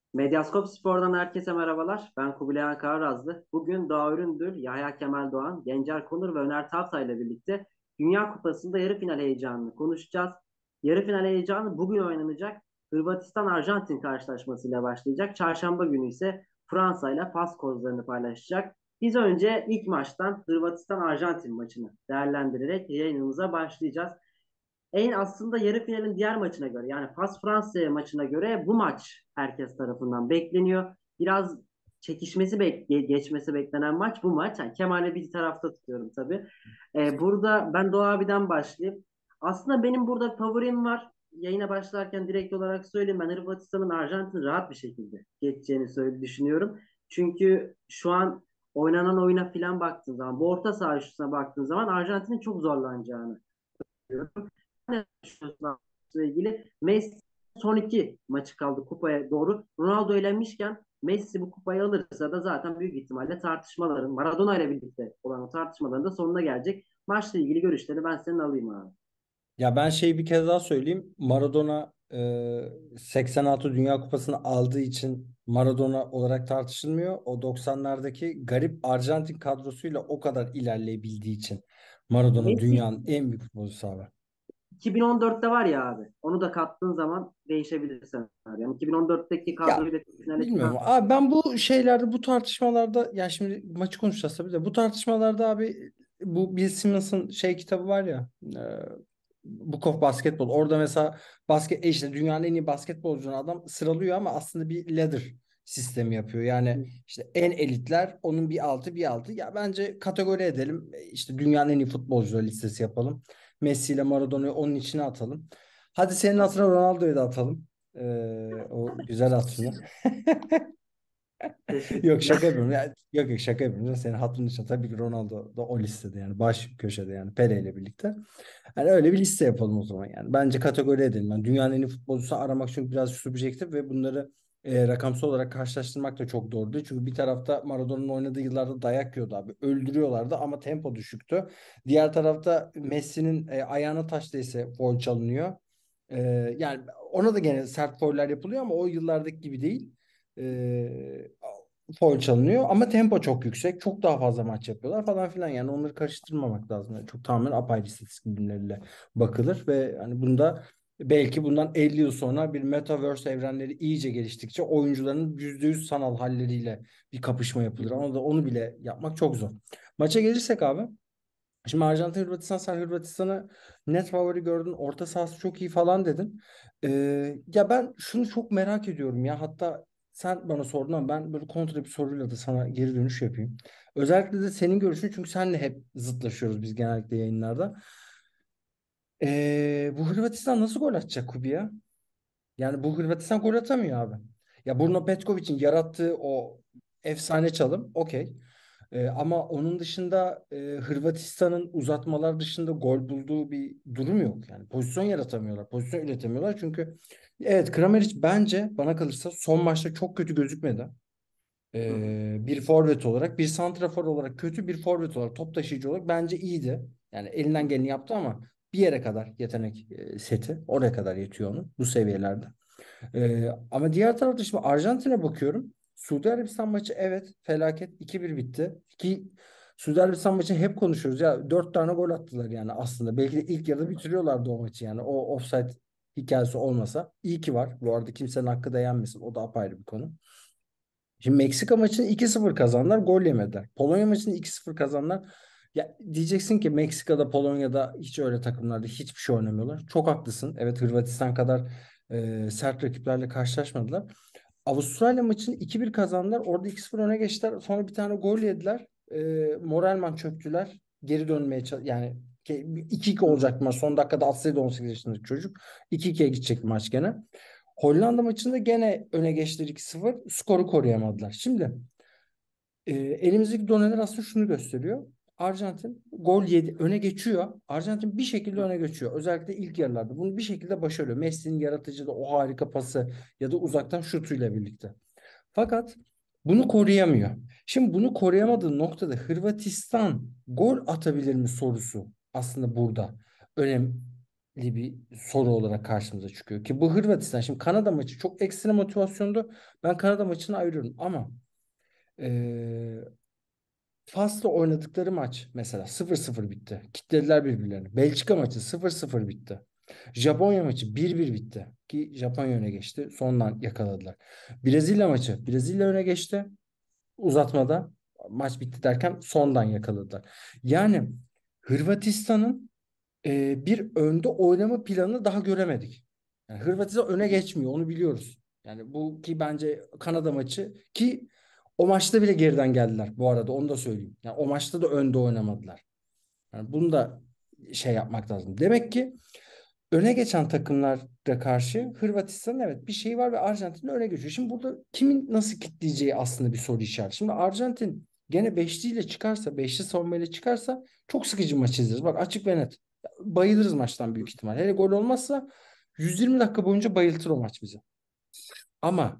Medyaskop Spor'dan herkese merhabalar. Ben Kubilay Kararazlı. Bugün Doğa Üründül, Yahya Kemal Doğan, Gencer Konur ve Öner Tavsa ile birlikte Dünya Kupası'nda yarı final heyecanını konuşacağız. Yarı final heyecanı bugün oynanacak Hırvatistan-Arjantin karşılaşmasıyla başlayacak. Çarşamba günü ise Fransa ile Fas kozlarını paylaşacak. Biz önce ilk maçtan Hırvatistan-Arjantin maçını değerlendirerek yayınımıza başlayacağız. En aslında yarı finalin diğer maçına göre yani Fas Fransa maçına göre bu maç herkes tarafından bekleniyor. Biraz geçmesi beklenen maç bu maç. Yani Kemal'i bir tarafta tutuyorum tabii. Burada ben Doğa abiden başlayayım. Aslında benim burada favorim var. Yayına başlarken direkt olarak söyleyeyim. Ben Hırvatistan'ın Arjantin'i rahat bir şekilde geçeceğini düşünüyorum. Çünkü şu an oynanan oyuna falan baktığın zaman, bu orta saha üçlüsüne baktığın zaman Arjantin'in çok zorlanacağını görüyorum. Ne düşünüyorsun Avrupa'yla ilgili? Messi son iki maçı kaldı kupaya doğru. Ronaldo elenmişken Messi bu kupayı alırsa da zaten büyük ihtimalle tartışmaların Maradona ile birlikte olan o tartışmaların da sonuna gelecek. Maçla ilgili görüşlerini ben senin alayım abi. Ya ben bir kez daha söyleyeyim. Maradona 86 Dünya Kupası'nı aldığı için Maradona olarak tartışılmıyor. O 90'lardaki garip Arjantin kadrosuyla o kadar ilerleyebildiği için Maradona Messi dünyanın en büyük futbolcusu abi. 2014'te var ya abi. Onu da kattığın zaman değişebilir senaryo. Yani 2014'teki Ya kadroyla finale bilmiyorum çıkan abi, ben bu şeylerde, bu tartışmalarda, ya şimdi maçı konuşacağız tabii de, bu tartışmalarda abi, bu Bill Simmons'ın kitabı var ya, Book of Basketball, orada mesela işte dünyanın en iyi basketbolcunu adam sıralıyor ama aslında bir ladder sistemi yapıyor. Yani işte en elitler, onun bir altı bir altı, ya bence kategori edelim, işte dünyanın en iyi futbolcuları listesi yapalım. Messi ile Maradona'yı onun içine atalım. Hadi senin hatırına Ronaldo'yu da atalım. O güzel hatırına. Yok, teşekkürler. şaka yapıyorum. Yok yok, şaka yapıyorum. Senin hatırın için tabii ki Ronaldo da o listede, yani baş köşede, yani Pele ile birlikte. Yani öyle bir liste yapalım o zaman yani. Bence kategori edelim. Yani dünyanın en iyi futbolcusu aramak çünkü biraz subjektif ve bunları rakamsal olarak karşılaştırmak da çok doğru değil. Çünkü bir tarafta Maradona'nın oynadığı yıllarda dayak yiyordu abi. Öldürüyorlardı ama tempo düşüktü. Diğer tarafta Messi'nin ayağına taş değse faul çalınıyor. E, Yani ona da gene sert fauller yapılıyor ama o yıllardaki gibi değil. E, Foul çalınıyor ama tempo çok yüksek. Çok daha fazla maç yapıyorlar falan filan. Yani onları karıştırmamak lazım. Yani çok tamamen apayrı istatistik bilimleriyle bakılır ve hani bunda belki bundan 50 yıl sonra bir metaverse evrenleri iyice geliştikçe oyuncuların %100 sanal halleriyle bir kapışma yapılır. Ama da onu bile yapmak çok zor. Maça gelirsek abi. Şimdi Arjantin Hırvatistan, sen Hırvatistan'ı net favori gördün. Orta sahası çok iyi falan dedin. Ya ben şunu çok merak ediyorum ya. Hatta sen bana sordun ama ben böyle kontra bir soruyla da sana geri dönüş yapayım. Özellikle de senin görüşün, çünkü seninle hep zıtlaşıyoruz biz genellikle yayınlarda. Bu Hırvatistan nasıl gol atacak Kubi'ye? Yani bu Hırvatistan gol atamıyor abi. Ya Bruno Petkovic'in yarattığı o efsane çalım okey. Ama onun dışında Hırvatistan'ın uzatmalar dışında gol bulduğu bir durum yok. Yani pozisyon yaratamıyorlar. Pozisyon üretemiyorlar. Çünkü evet, Kramaric bence bana kalırsa son maçta çok kötü gözükmedi. Hı hı. Bir forvet olarak, bir santrafor olarak kötü, bir forvet olarak, top taşıyıcı olarak bence iyiydi. Yani elinden geleni yaptı ama bir yere kadar yetenek seti. Oraya kadar yetiyor onun bu seviyelerde. Ama diğer tarafta şimdi Arjantin'e bakıyorum. Suudi Arabistan maçı evet felaket, 2-1 bitti. Ki Suudi Arabistan maçı hep konuşuyoruz ya, 4 tane gol attılar yani aslında. Belki de ilk yarıda bitiriyorlardı o maçı yani. O offside hikayesi olmasa. İyi ki var. Bu arada kimsenin hakkı da yenmesin. O da apayrı bir konu. Şimdi Meksika maçını 2-0 kazandılar, gol yemediler. Polonya maçını 2-0 kazandılar. Ya diyeceksin ki Meksika'da, Polonya'da hiç öyle takımlarda hiçbir şey oynamıyorlar. Çok haklısın. Evet, Hırvatistan kadar sert rakiplerle karşılaşmadılar. Avustralya maçını 2-1 kazandılar. Orada 2-0 öne geçtiler. Sonra bir tane gol yediler. Moralman çöktüler. Geri dönmeye yani 2-2 Hı olacak hı. maç. Son dakikada atsaydı 18 yaşındaki çocuk. 2-2'ye gidecek maç gene. Hollanda maçında gene öne geçtiler 2-0. Skoru koruyamadılar. Şimdi elimizdeki doneler aslında şunu gösteriyor. Arjantin gol yedi, öne geçiyor. Arjantin bir şekilde öne geçiyor. Özellikle ilk yarılarda. Bunu bir şekilde başarıyor. Messi'nin yaratıcı da o harika pası ya da uzaktan şutuyla birlikte. Fakat bunu koruyamıyor. Şimdi bunu koruyamadığı noktada Hırvatistan gol atabilir mi sorusu aslında burada önem bir soru olarak karşımıza çıkıyor. Ki bu Hırvatistan, şimdi Kanada maçı çok ekstra motivasyondu. Ben Kanada maçını ayırıyorum ama e, Fas'la oynadıkları maç mesela 0-0 bitti. Kitlediler birbirlerini. Belçika maçı 0-0 bitti. Japonya maçı 1-1 bitti. Ki Japonya öne geçti. Sondan yakaladılar. Brezilya maçı. Brezilya öne geçti. Uzatmada maç bitti derken sondan yakaladılar. Yani Hırvatistan'ın bir önde oynama planı daha göremedik. Yani Hırvatistan öne geçmiyor, onu biliyoruz. Yani bu ki bence Kanada maçı ki o maçta bile geriden geldiler bu arada, onu da söyleyeyim. Yani o maçta da önde oynamadılar. Yani bunu da şey yapmak lazım. Demek ki öne geçen takımlara karşı Hırvatistan'ın evet bir şeyi var ve Arjantin öne geçiyor. Şimdi burada kimin nasıl kitleyeceği aslında bir soru işareti. Şimdi Arjantin gene beşliyle çıkarsa, beşli savunmayla çıkarsa çok sıkıcı maç izleriz. Bak, açık ve net. Bayılırız maçtan büyük ihtimal. Hele gol olmazsa 120 dakika boyunca bayıltır o maç bizi. Ama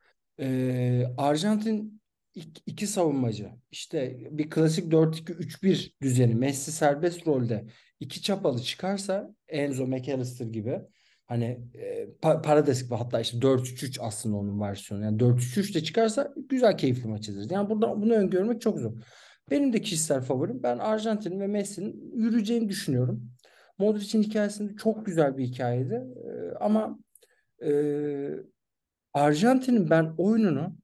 Arjantin iki savunmacı. İşte bir klasik 4-2-3-1 düzeni. Messi serbest rolde iki çapalı çıkarsa, Enzo McAllister gibi, hani Paredes gibi, hatta işte 4-3-3 aslında onun versiyonu. Yani 4-3-3 de çıkarsa güzel, keyifli maç izleriz. Yani burada bunu öngörmek çok zor. Benim de kişisel favorim, ben Arjantin ve Messi'nin yürüyeceğini düşünüyorum. Modric'in hikayesinde çok güzel bir hikayeydi. Ama e, Arjantin'in ben oyununu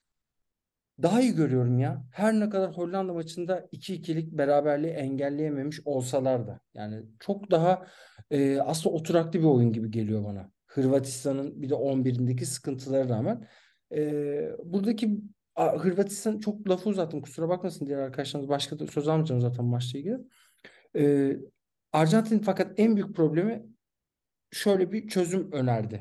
daha iyi görüyorum ya. Her ne kadar Hollanda maçında 2-2'lik beraberliği engelleyememiş olsalar da. Yani çok daha aslında oturaklı bir oyun gibi geliyor bana. Hırvatistan'ın bir de 11'indeki sıkıntılara rağmen. Buradaki Hırvatistan, çok lafı uzattım, kusura bakmasın diğer arkadaşlarımız. Başka da söz almayacağım zaten maçla ilgili. E, Arjantin fakat en büyük problemi, şöyle bir çözüm önerdi.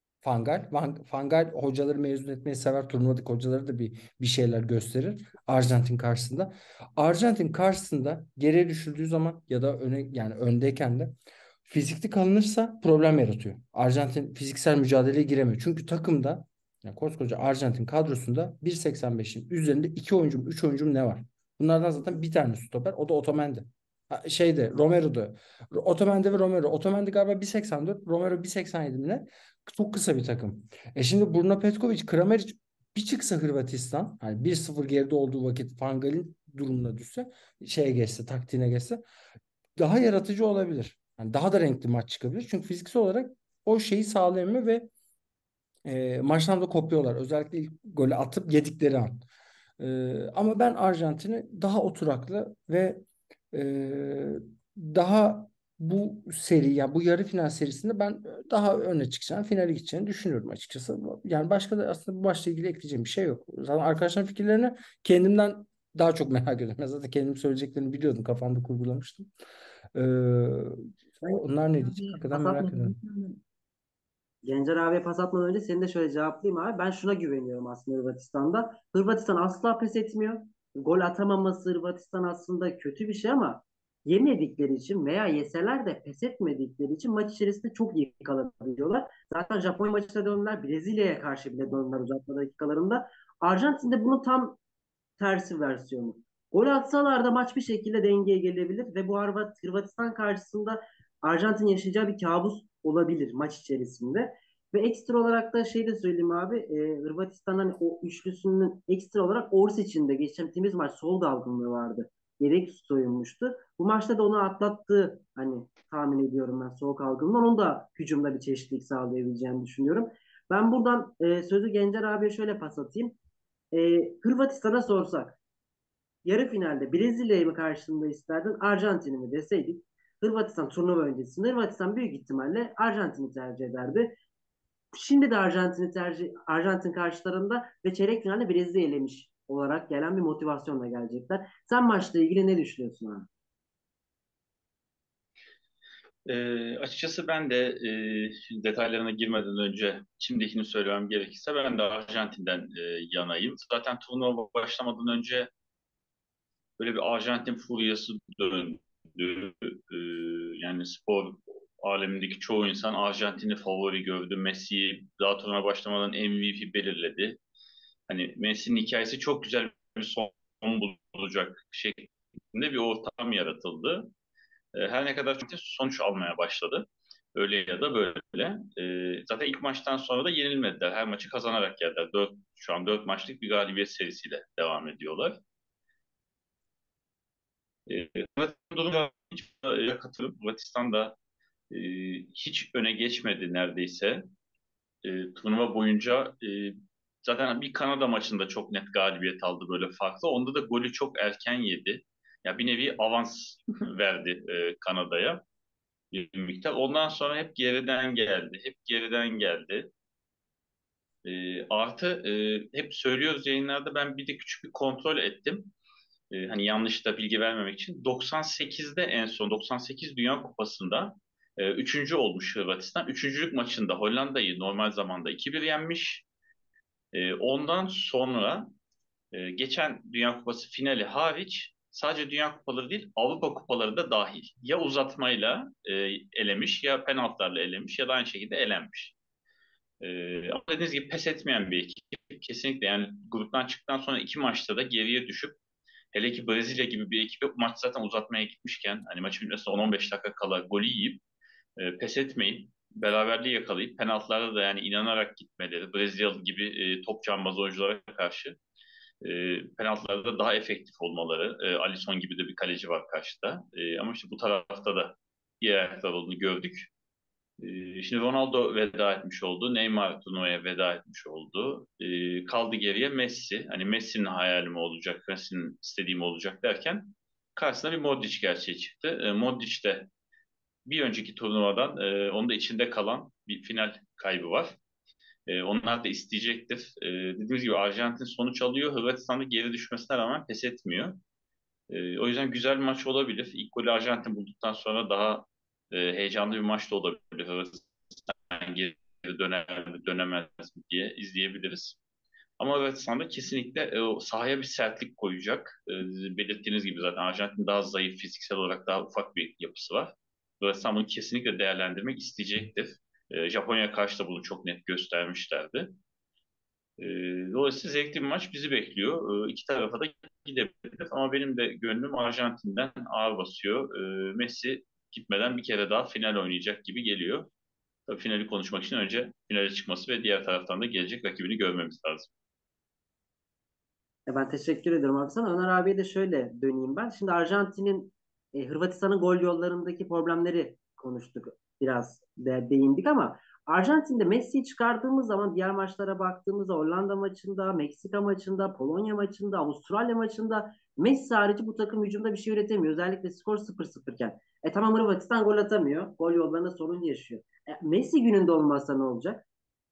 Fangal hocaları mezun etmeyi sever. Turnuvadaki hocaları da bir şeyler gösterir Arjantin karşısında. Arjantin karşısında geriye düşüldüğü zaman ya da öne, yani öndeyken de fizikli kalınırsa problem yaratıyor. Arjantin fiziksel mücadeleye giremiyor. Çünkü takımda, yani koskoca Arjantin kadrosunda 1.85'in üzerinde 2 oyuncum, 3 oyuncum ne var? Bunlardan zaten bir tane stoper. O da Otamendi. Şeyde Romero'da. Otamendi ve Romero. Otamendi galiba 1.84. Romero 1.87 mi ne? Çok kısa bir takım. Şimdi Bruno Petkovic, Kramaric bir çıksa Hırvatistan, hani 1-0 geride olduğu vakit Fangal'in durumuna düşse, şeye geçse, taktiğine geçse, daha yaratıcı olabilir. Yani daha da renkli maç çıkabilir. Çünkü fiziksel olarak o şeyi sağlayamıyor ve maçtan da kopuyorlar. Özellikle ilk golü atıp yedikleri an. Ama ben Arjantin'i daha oturaklı ve e, daha bu seri, yani bu yarı final serisinde ben daha öne çıkacağını, finale gideceğini düşünüyorum açıkçası. Yani başka da aslında bu maçla ilgili ekleyeceğim bir şey yok. Zaten arkadaşların fikirlerini kendimden daha çok merak ediyorum. Ben zaten kendim söyleyeceklerini biliyordum. Kafamda kurgulamıştım. Ee, Ben onlar ne diyecek? abi Hakikaten pas merak atmadan ediyorum. Gencer abiye pas atmadan önce seni de şöyle cevaplayayım abi. Ben şuna güveniyorum aslında Hırvatistan'da. Hırvatistan asla pes etmiyor. Gol atamaması Hırvatistan aslında kötü bir şey ama yemedikleri için veya yeseler de pes etmedikleri için maç içerisinde çok iyi kalabiliyorlar. Zaten Japonya maçına döndüler. Brezilya'ya karşı bile döndüler uzatma dakikalarında. Arjantin de bunun tam tersi versiyonu. Gol atsalar da maç bir şekilde dengeye gelebilir ve bu Hırvatistan karşısında Arjantin yaşayacağı bir kabus olabilir maç içerisinde. Ve ekstra olarak da şey de söyleyeyim abi, Hırvatistan'ın hani o üçlüsünün ekstra olarak Orsic'in de geçtiğimiz maç sol dalgınlığı vardı. Yedek soyunmuştu. Bu maçta da onu atlattığı hani tahmin ediyorum ben soğuk algınlığından. Onun da hücumda bir çeşitlilik sağlayabileceğini düşünüyorum. Ben buradan sözü Gencer abiye şöyle pas atayım. Hırvatistan'a sorsak yarı finalde Brezilya'yı mı karşında isterdin Arjantin'i mi deseydik Hırvatistan turnuva öncesinde Hırvatistan büyük ihtimalle Arjantin'i tercih ederdi. Şimdi de Arjantin karşılarında ve çeyrek finalde Brezilya elemiş olarak gelen bir motivasyonla gelecekler. Sen maçla ilgili ne düşünüyorsun abi? Açıkçası ben de şimdi detaylarına girmeden önce şimdikini söylemem gerekirse ben de Arjantin'den yanayım. Zaten turnuva başlamadan önce böyle bir Arjantin furyası döndü. Ee, Yani spor alemindeki çoğu insan Arjantin'i favori gördü. Messi'yi daha turnuva başlamadan MVP belirledi. Hani Messi'nin hikayesi çok güzel bir son bulacak şeklinde bir ortam yaratıldı. Her ne kadar sonuç almaya başladı. Öyle ya da böyle. Zaten ilk maçtan sonra da yenilmediler. Her maçı kazanarak geldiler. Şu an 4 maçlık bir galibiyet serisiyle devam ediyorlar. Hırvatistan durumu hiç katılıp Hırvatistan da e, hiç öne geçmedi neredeyse. Turnuva boyunca zaten bir Kanada maçında çok net galibiyet aldı böyle farklı. Onda da golü çok erken yedi. Ya bir nevi avans verdi Kanada'ya bir miktar. Ondan sonra hep geriden geldi. Hep geriden geldi. Artı hep söylüyoruz yayınlarda, ben bir de küçük bir kontrol ettim. Hani yanlış da bilgi vermemek için. 98'de en son 98 Dünya Kupası'nda üçüncü olmuş Hırvatistan. Üçüncülük maçında Hollanda'yı normal zamanda 2-1 yenmiş. Ondan sonra geçen Dünya Kupası finali hariç sadece Dünya Kupaları değil Avrupa Kupaları da dahil. Ya uzatmayla elemiş, ya penaltılarla elemiş, ya da aynı şekilde elenmiş. Ama dediğiniz gibi pes etmeyen bir ekip. Kesinlikle yani gruptan çıktıktan sonra iki maçta da geriye düşüp, hele ki Brezilya gibi bir ekibe maç zaten uzatmaya gitmişken, hani maçın bitmesine 10-15 dakika kala golü yiyip pes etmeyip beraberliği yakalayıp penaltılarda da yani inanarak gitmeleri, Brezilya gibi top cambaz oyunculara karşı penaltılarda daha efektif olmaları. Alisson gibi de bir kaleci var karşıda. Ama işte bu tarafta da iyi ayaklar olduğunu gördük. Şimdi Ronaldo veda etmiş oldu. Neymar turnuvaya veda etmiş oldu. Kaldı geriye Messi. Hani Messi'nin hayali mi olacak, Messi'nin istediği mi olacak derken karşısına bir Modric gerçeği çıktı. Modric de bir önceki turnuvadan onun da içinde kalan bir final kaybı var. Onlar da isteyecektir. Dediğimiz gibi Arjantin sonuç alıyor. Hırvatistan'da geri düşmesine rağmen pes etmiyor. O yüzden güzel bir maç olabilir. İlk golü Arjantin bulduktan sonra daha heyecanlı bir maç da olabilir. Hırvatistan geri döner mi dönemez mi diye izleyebiliriz. Ama Hırvatistan'da kesinlikle o sahaya bir sertlik koyacak. Belirttiğiniz gibi zaten Arjantin daha zayıf, fiziksel olarak daha ufak bir yapısı var. Hırvatistan bunu kesinlikle değerlendirmek isteyecektir. Japonya'ya karşı da bunu çok net göstermişlerdi. E, Dolayısıyla zevkli bir maç bizi bekliyor. İki tarafa da gidebilir. Ama benim de gönlüm Arjantin'den ağır basıyor. Messi gitmeden bir kere daha final oynayacak gibi geliyor. Tabii finali konuşmak için önce finale çıkması ve diğer taraftan da gelecek rakibini görmemiz lazım. Ben teşekkür ederim abi sana. Öner abiye de şöyle döneyim ben. Şimdi Arjantin'in Hırvatistan'ın gol yollarındaki problemleri konuştuk. Biraz değindik ama Arjantin'de Messi'yi çıkardığımız zaman diğer maçlara baktığımızda Hollanda maçında, Meksika maçında, Polonya maçında, Avustralya maçında Messi harici bu takım hücumda bir şey üretemiyor. Özellikle skor 0-0 iken. Tamam, Hırvatistan gol atamıyor. Gol yollarında sorun yaşıyor. Messi gününde olmazsa ne olacak?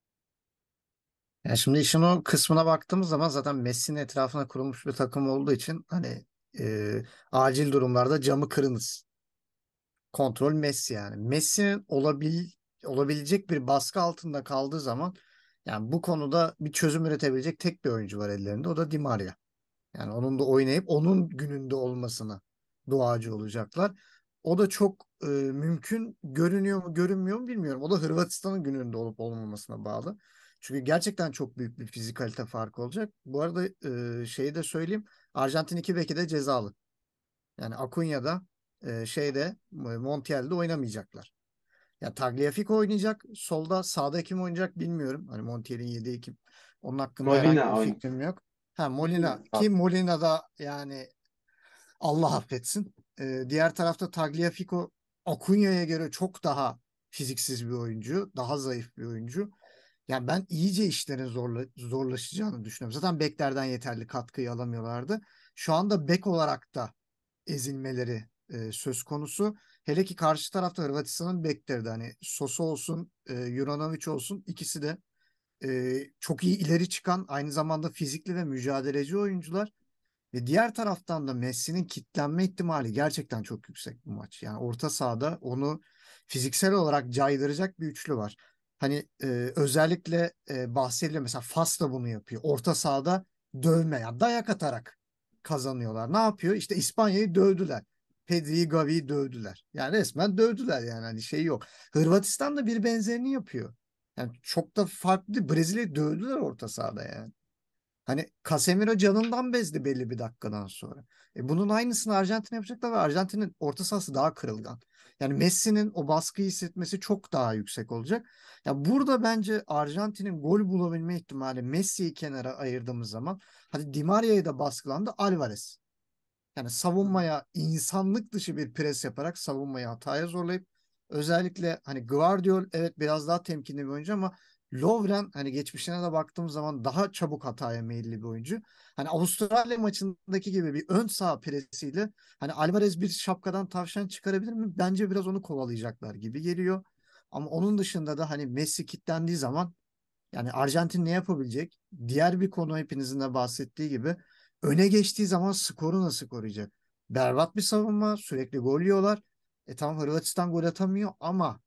Yani şimdi işin o kısmına baktığımız zaman zaten Messi'nin etrafına kurulmuş bir takım olduğu için hani acil durumlarda camı kırınız. Kontrol Messi yani. Messi'nin olabilecek bir baskı altında kaldığı zaman yani bu konuda bir çözüm üretebilecek tek bir oyuncu var ellerinde. O da Di Maria. Yani onun da oynayıp onun gününde olmasına duacı olacaklar. O da çok mümkün görünüyor mu görünmüyor mu bilmiyorum. O da Hırvatistan'ın gününde olup olmamasına bağlı. Çünkü gerçekten çok büyük bir fizikalite farkı olacak. Bu arada şeyi de söyleyeyim. Arjantin iki beki de cezalı. Yani Acuña'da Montiel'de oynamayacaklar. Ya Tagliafico oynayacak. Solda sağda kim oynayacak bilmiyorum. Hani Montiel'in yediği kim. Onun hakkında herhangi Molina bir oyun. fikrim yok. Ha Molina ki Bak, Molina da yani Allah affetsin. Diğer tarafta Tagliafico Acuña'ya göre çok daha fiziksiz bir oyuncu. Daha zayıf bir oyuncu. Yani ben iyice işlerin zorlaşacağını düşünüyorum. Zaten beklerden yeterli katkıyı alamıyorlardı. Şu anda bek olarak da ezilmeleri söz konusu. Hele ki karşı tarafta Hırvatistan'ın bekleri de hani Sosa olsun, Juranovic olsun ikisi de çok iyi ileri çıkan aynı zamanda fizikli ve mücadeleci oyuncular. Ve diğer taraftan da Messi'nin kitlenme ihtimali gerçekten çok yüksek bu maç. Yani orta sahada onu fiziksel olarak caydıracak bir üçlü var. Hani özellikle bahsediliyor mesela Fas da bunu yapıyor. Orta sahada dövme yani dayak atarak kazanıyorlar. Ne yapıyor? İşte İspanya'yı dövdüler. Pedri'yi, Gavi'yi dövdüler. Yani resmen dövdüler yani hani şey yok. Hırvatistan da bir benzerini yapıyor. Yani çok da farklı değil. Brezilya'yı dövdüler orta sahada yani. Hani Casemiro canından bezdi belli bir dakikadan sonra. Bunun aynısını Arjantin yapacaklar ve Arjantin'in orta sahası daha kırılgan. Yani Messi'nin o baskıyı hissetmesi çok daha yüksek olacak. Ya burada bence Arjantin'in gol bulabilme ihtimali, Messi'yi kenara ayırdığımız zaman, hadi Di Maria'yı da baskılandı, Alvarez. Yani savunmaya insanlık dışı bir pres yaparak savunmayı hataya zorlayıp, özellikle hani Guardiol evet biraz daha temkinli bir oyuncu ama Lovren hani geçmişine de baktığım zaman daha çabuk hataya meyilli bir oyuncu. Hani Avustralya maçındaki gibi bir ön sağ presiyle hani Alvarez bir şapkadan tavşan çıkarabilir mi? Bence biraz onu kovalayacaklar gibi geliyor. Ama onun dışında da hani Messi kilitlendiği zaman yani Arjantin ne yapabilecek? Diğer bir konu, hepinizin de bahsettiği gibi, öne geçtiği zaman skoru nasıl koruyacak? Berbat bir savunma, sürekli gol yiyorlar. Tamam, Hırvatistan gol atamıyor ama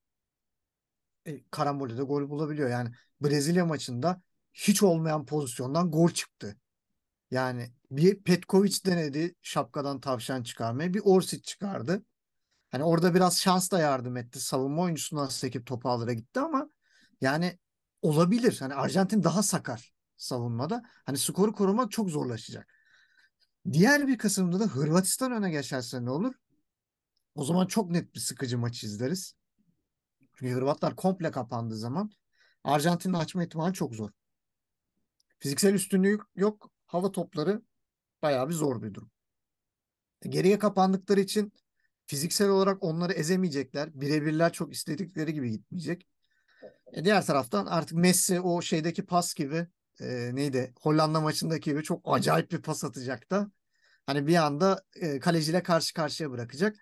karambolde de gol bulabiliyor. Yani Brezilya maçında hiç olmayan pozisyondan gol çıktı. Yani bir Petkovic denedi şapkadan tavşan çıkarmayı, bir Orsic çıkardı. Hani orada biraz şans da yardım etti. Savunma oyuncusuna sekip topu aldıra gitti ama yani olabilir. Hani Arjantin daha sakar savunmada. Hani skoru korumak çok zorlaşacak. Diğer bir kısımda da Hırvatistan öne geçerse ne olur? O zaman çok net bir sıkıcı maç izleriz. Çünkü Hırvatlar komple kapandığı zaman Arjantin'in açma ihtimali çok zor. Fiziksel üstünlüğü yok. Hava topları bayağı bir zor bir durum. Geriye kapandıkları için fiziksel olarak onları ezemeyecekler. Birebirler çok istedikleri gibi gitmeyecek. Diğer taraftan artık Messi o şeydeki pas gibi, neydi, Hollanda maçındaki gibi çok acayip bir pas atacak da hani bir anda kaleciyle karşı karşıya bırakacak.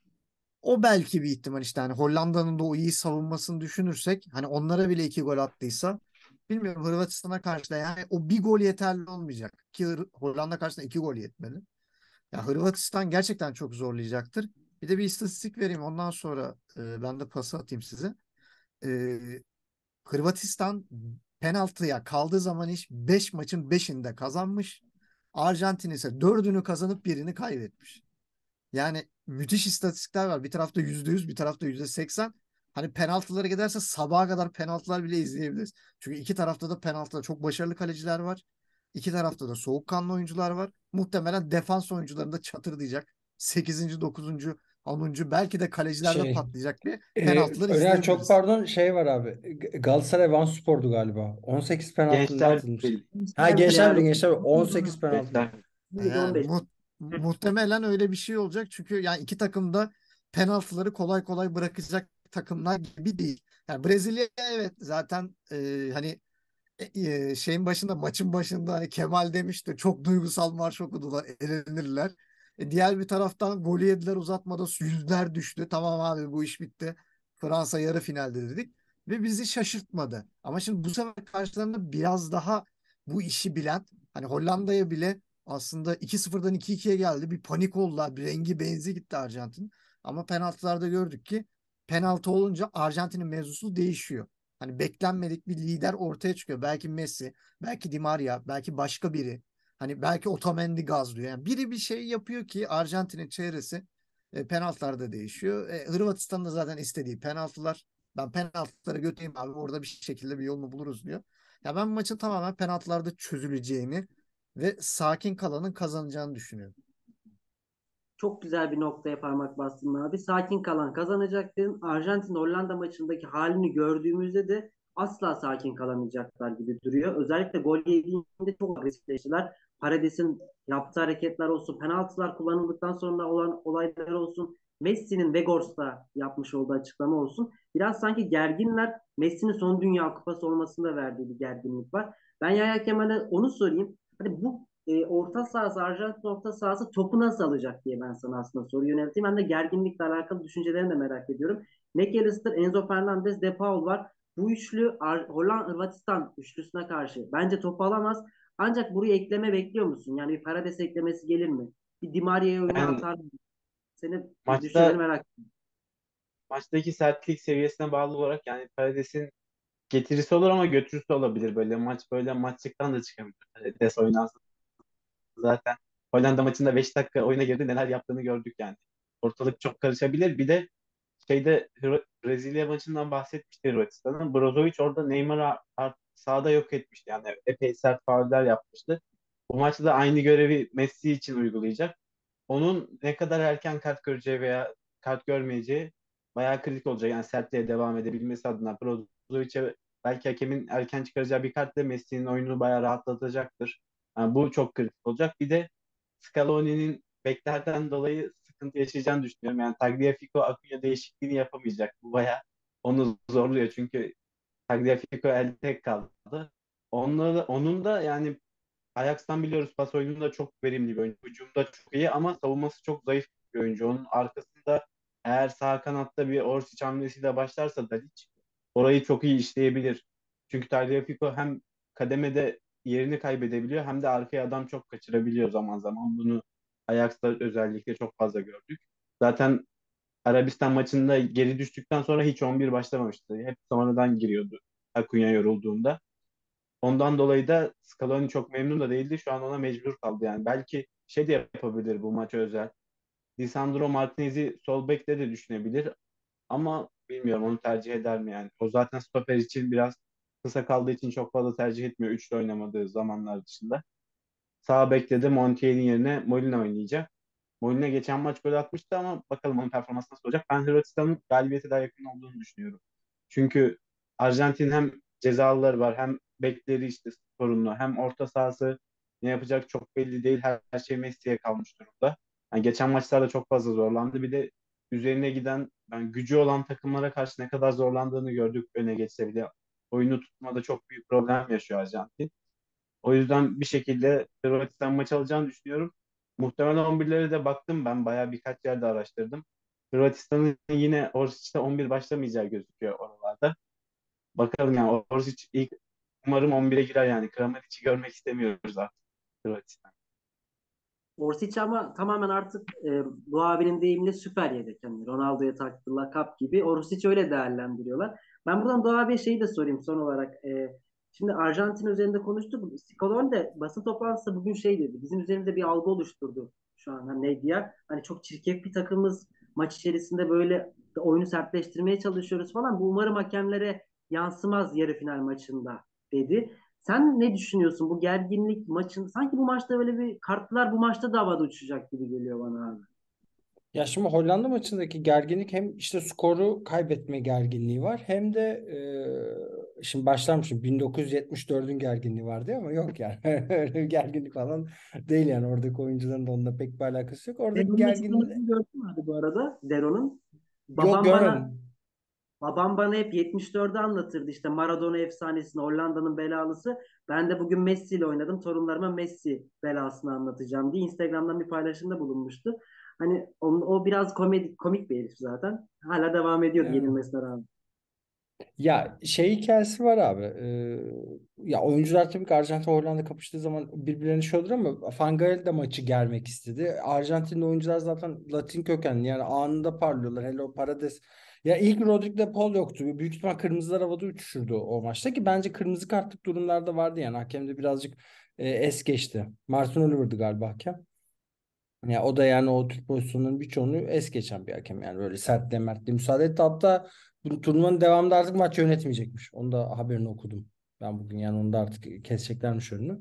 O belki bir ihtimal işte, hani Hollanda'nın da o iyi savunmasını düşünürsek hani onlara bile 2 gol attıysa, bilmiyorum, Hırvatistan'a karşı da yani o bir gol yeterli olmayacak ki Hollanda karşısında 2 gol yetmeli. Ya Hırvatistan gerçekten çok zorlayacaktır. Bir de bir istatistik vereyim, ondan sonra ben de pası atayım size. E, Hırvatistan penaltıya kaldığı zaman iş 5 maçın 5'inde kazanmış. Arjantin ise 4'ünü kazanıp birini kaybetmiş. Yani müthiş istatistikler var. Bir tarafta %100, bir tarafta %80. Hani penaltılara giderse sabaha kadar penaltılar bile izleyebiliriz. Çünkü iki tarafta da penaltıda çok başarılı kaleciler var. İki tarafta da soğukkanlı oyuncular var. Muhtemelen defans oyuncularını da çatırdayacak. 8. 9. 10. belki de kalecilerde Şey, patlayacak bir penaltılar Öner çok izleyebiliriz. pardon, şey var abi. Galatasaray Vanspor'du galiba. 18 penaltı ne Gençler atılmış? Birliği. Ha, Gençler Birliği Gençler abi. Birliği, Gençler Birliği. 18 penaltı mı? Gençler Yani 15. muhtemelen öyle bir şey olacak. Çünkü yani iki takım da penaltıları kolay kolay bırakacak takımlar gibi değil. Yani Brezilya evet zaten hani şeyin başında, maçın başında hani Kemal demişti, çok duygusal marş okudular, eğlenirler. Diğer bir taraftan golü yediler uzatmada, yüzler düştü. Tamam abi, bu iş bitti. Fransa yarı finalde dedik ve bizi şaşırtmadı. Ama şimdi bu sefer karşılarında biraz daha bu işi bilen, hani Hollanda'ya bile aslında 2-0'dan 2-2'ye geldi. Bir panik oldular. Bir rengi benzi gitti Arjantin. Ama penaltılarda gördük ki penaltı olunca Arjantin'in mevzusu değişiyor. Hani beklenmedik bir lider ortaya çıkıyor. Belki Messi, belki Di Maria, belki başka biri. Hani belki Otamendi gazlıyor. Yani biri bir şey yapıyor ki Arjantin'in çevresi penaltılarda değişiyor. Hırvatistan'da zaten istediği penaltılar. Ben penaltılara götüreyim abi, orada bir şekilde bir yolunu buluruz diyor. Ya ben maçın tamamen penaltılarda çözüleceğini ve sakin kalanın kazanacağını düşünüyorum. Çok güzel bir noktaya parmak bastın abi. Sakin kalan kazanacak dedin. Arjantin Hollanda maçındaki halini gördüğümüzde de asla sakin kalamayacaklar gibi duruyor. Özellikle gol yediğinde çok agresifleştiler. Paredes'in yaptığı hareketler olsun, penaltılar kullanıldıktan sonra olan olaylar olsun, Messi'nin Vegors'ta yapmış olduğu açıklama olsun. Biraz sanki gerginler. Messi'nin son Dünya Kupası olmasında verdiği bir gerginlik var. Ben Yahya Kemal'e onu sorayım. Hani bu orta sahası, Arjantin orta sahası topu nasıl alacak diye ben sana aslında soru yönelteyim. Ben de gerginlikle alakalı düşüncelerini de merak ediyorum. McAllister, Enzo Fernandez, De Paul var. Bu üçlü Hollanda Hırvatistan üçlüsüne karşı bence topu alamaz. Ancak buraya ekleme bekliyor musun? Yani bir Paredes eklemesi gelir mi? Bir Di Maria'ya oyuna ben atar mı? Senin düşüncelerini maçta merak ediyorum. maçtaki sertlik seviyesine bağlı olarak yani Paredes'in getirisi olur ama götürüsü olabilir, böyle maçlıktan da çıkabilir. Paredes oynarsa zaten Hollanda maçında 5 dakika oyuna girdi, neler yaptığını gördük yani. Ortalık çok karışabilir. Bir de Brezilya maçından bahsetmişti Hırvatistan'ın. Brozovic orada Neymar'ı sahada yok etmişti. Yani epey sert fauller yapmıştı. Bu maçta da aynı görevi Messi için uygulayacak. Onun ne kadar erken kart göreceği veya kart görmeyeceği bayağı kritik olacak. Yani sertliğe devam edebilmesi adına Brozovic'e belki hakemin erken çıkaracağı bir kartla Messi'nin oyununu bayağı rahatlatacaktır. Yani bu çok kritik olacak. Bir de Scaloni'nin beklerden dolayı sıkıntı yaşayacağını düşünüyorum. Yani Tagliafico Acuna değişikliğini yapamayacak. Bu bayağı onu zorluyor. Çünkü Tagliafico elde tek kaldı. Onun da yani Ajax'tan biliyoruz, pas oyununda çok verimli bir oyuncu. Hücumda çok iyi ama savunması çok zayıf bir oyuncu. Onun arkasında eğer sağ kanatta bir Orsic hamlesiyle başlarsa Dalic orayı çok iyi işleyebilir. Çünkü Tagliafico hem kademede yerini kaybedebiliyor hem de arkaya adam çok kaçırabiliyor zaman zaman. Bunu Ajax'ta özellikle çok fazla gördük. Zaten Arabistan maçında geri düştükten sonra hiç 11 başlamamıştı. Hep sonradan giriyordu Acuna yorulduğunda. Ondan dolayı da Scaloni çok memnun da değildi. Şu an ona mecbur kaldı yani. Belki şey de yapabilir bu maça özel. Lisandro Martinez'i sol bekle de düşünebilir. Ama bilmiyorum onu tercih eder mi yani. O zaten stoper için biraz kısa kaldığı için çok fazla tercih etmiyor. Üçlü oynamadığı zamanlar dışında. Sağ bekle de Montiel'in yerine Molina oynayacak. Molina geçen maç gol atmıştı ama bakalım onun performansı nasıl olacak. Ben Hırvatistan'ın galibiyete daha yakın olduğunu düşünüyorum. Çünkü Arjantin hem cezalıları var hem bekleri işte sorunlu hem orta sahası ne yapacak çok belli değil. Her şey Messi'ye kalmış durumda. Yani geçen maçlarda çok fazla zorlandı. Bir de üzerine giden yani gücü olan takımlara karşı ne kadar zorlandığını gördük öne geçse bile. Oyunu tutmada çok büyük problem yaşıyor Arjantin. O yüzden bir şekilde Hırvatistan maçı alacağını düşünüyorum. Muhtemelen 11'lere de baktım ben. Bayağı birkaç yerde araştırdım. Hırvatistan'ın yine Orsic'te 11 başlamayacağı gözüküyor oralarda. Bakalım yani Orsic ilk umarım 11'e girer yani. Kramaric'i görmek istemiyoruz artık Hırvatistan. Orsic ama tamamen artık bu abinin deyimiyle süper yedek. Yani Ronaldo'ya taktığı lakap gibi. Orsic öyle değerlendiriyorlar. Ben buradan Doğa abiye şeyi de sorayım son olarak. Şimdi Arjantin üzerinde konuştuk. Scaloni de basın toplantısında bugün şey dedi. Bizim üzerimizde bir algı oluşturdu şu an. Hani ne diye? Hani çok çirkef bir takımız. Maç içerisinde böyle oyunu sertleştirmeye çalışıyoruz falan. Bu umarım hakemlere yansımaz yarı final maçında dedi. Sen ne düşünüyorsun bu gerginlik maçın? Sanki bu maçta böyle bir kartlar bu maçta da havada uçacak gibi geliyor bana abi. Ya şimdi Hollanda maçındaki gerginlik hem işte skoru kaybetme gerginliği var hem de şimdi başlamışım 1974'ün gerginliği vardı ama yok yani öyle bir gerginlik falan değil yani oradaki oyuncuların da onunla pek bir alakası yok. Oradaki Deron'un gerginlik açıklamasını gördün mü abi bu arada? Deron'un. yok Babam bana görmedim. babam bana hep 74'ü anlatırdı işte Maradona efsanesini, Hollanda'nın belalısı. Ben de bugün Messi ile oynadım. Torunlarıma Messi belasını anlatacağım diye Instagram'dan bir paylaşımda bulunmuştu. Hani o biraz komik bir herif zaten. Hala devam ediyor Ya. yenilmesine rağmen. Ya şey hikayesi var abi. Ya oyuncular tabii ki Arjantin Hollanda kapıştığı zaman birbirlerine şey olur ama Van Gaal de maçı germek istedi. Arjantinli oyuncular zaten Latin kökenli yani anında parlıyorlar. Hele o Paredes. Ya ilk Rodrigo de Paul yoktu. Büyük ihtimal kırmızılar havada uçuşurdu o maçta ki bence kırmızı kartlık durumlarda vardı yani. Hakem de birazcık es geçti. Martin Oliver'dı galiba hakem. Ya o da yani o tür pozisyonların birçoğunu es geçen bir hakem yani böyle sertliğe mertliğe müsaade etti. Hatta bu turnuvanın devamında artık maç yönetmeyecekmiş. Onu da haberini okudum. Ben bugün yani onu da artık keseceklermiş önünü.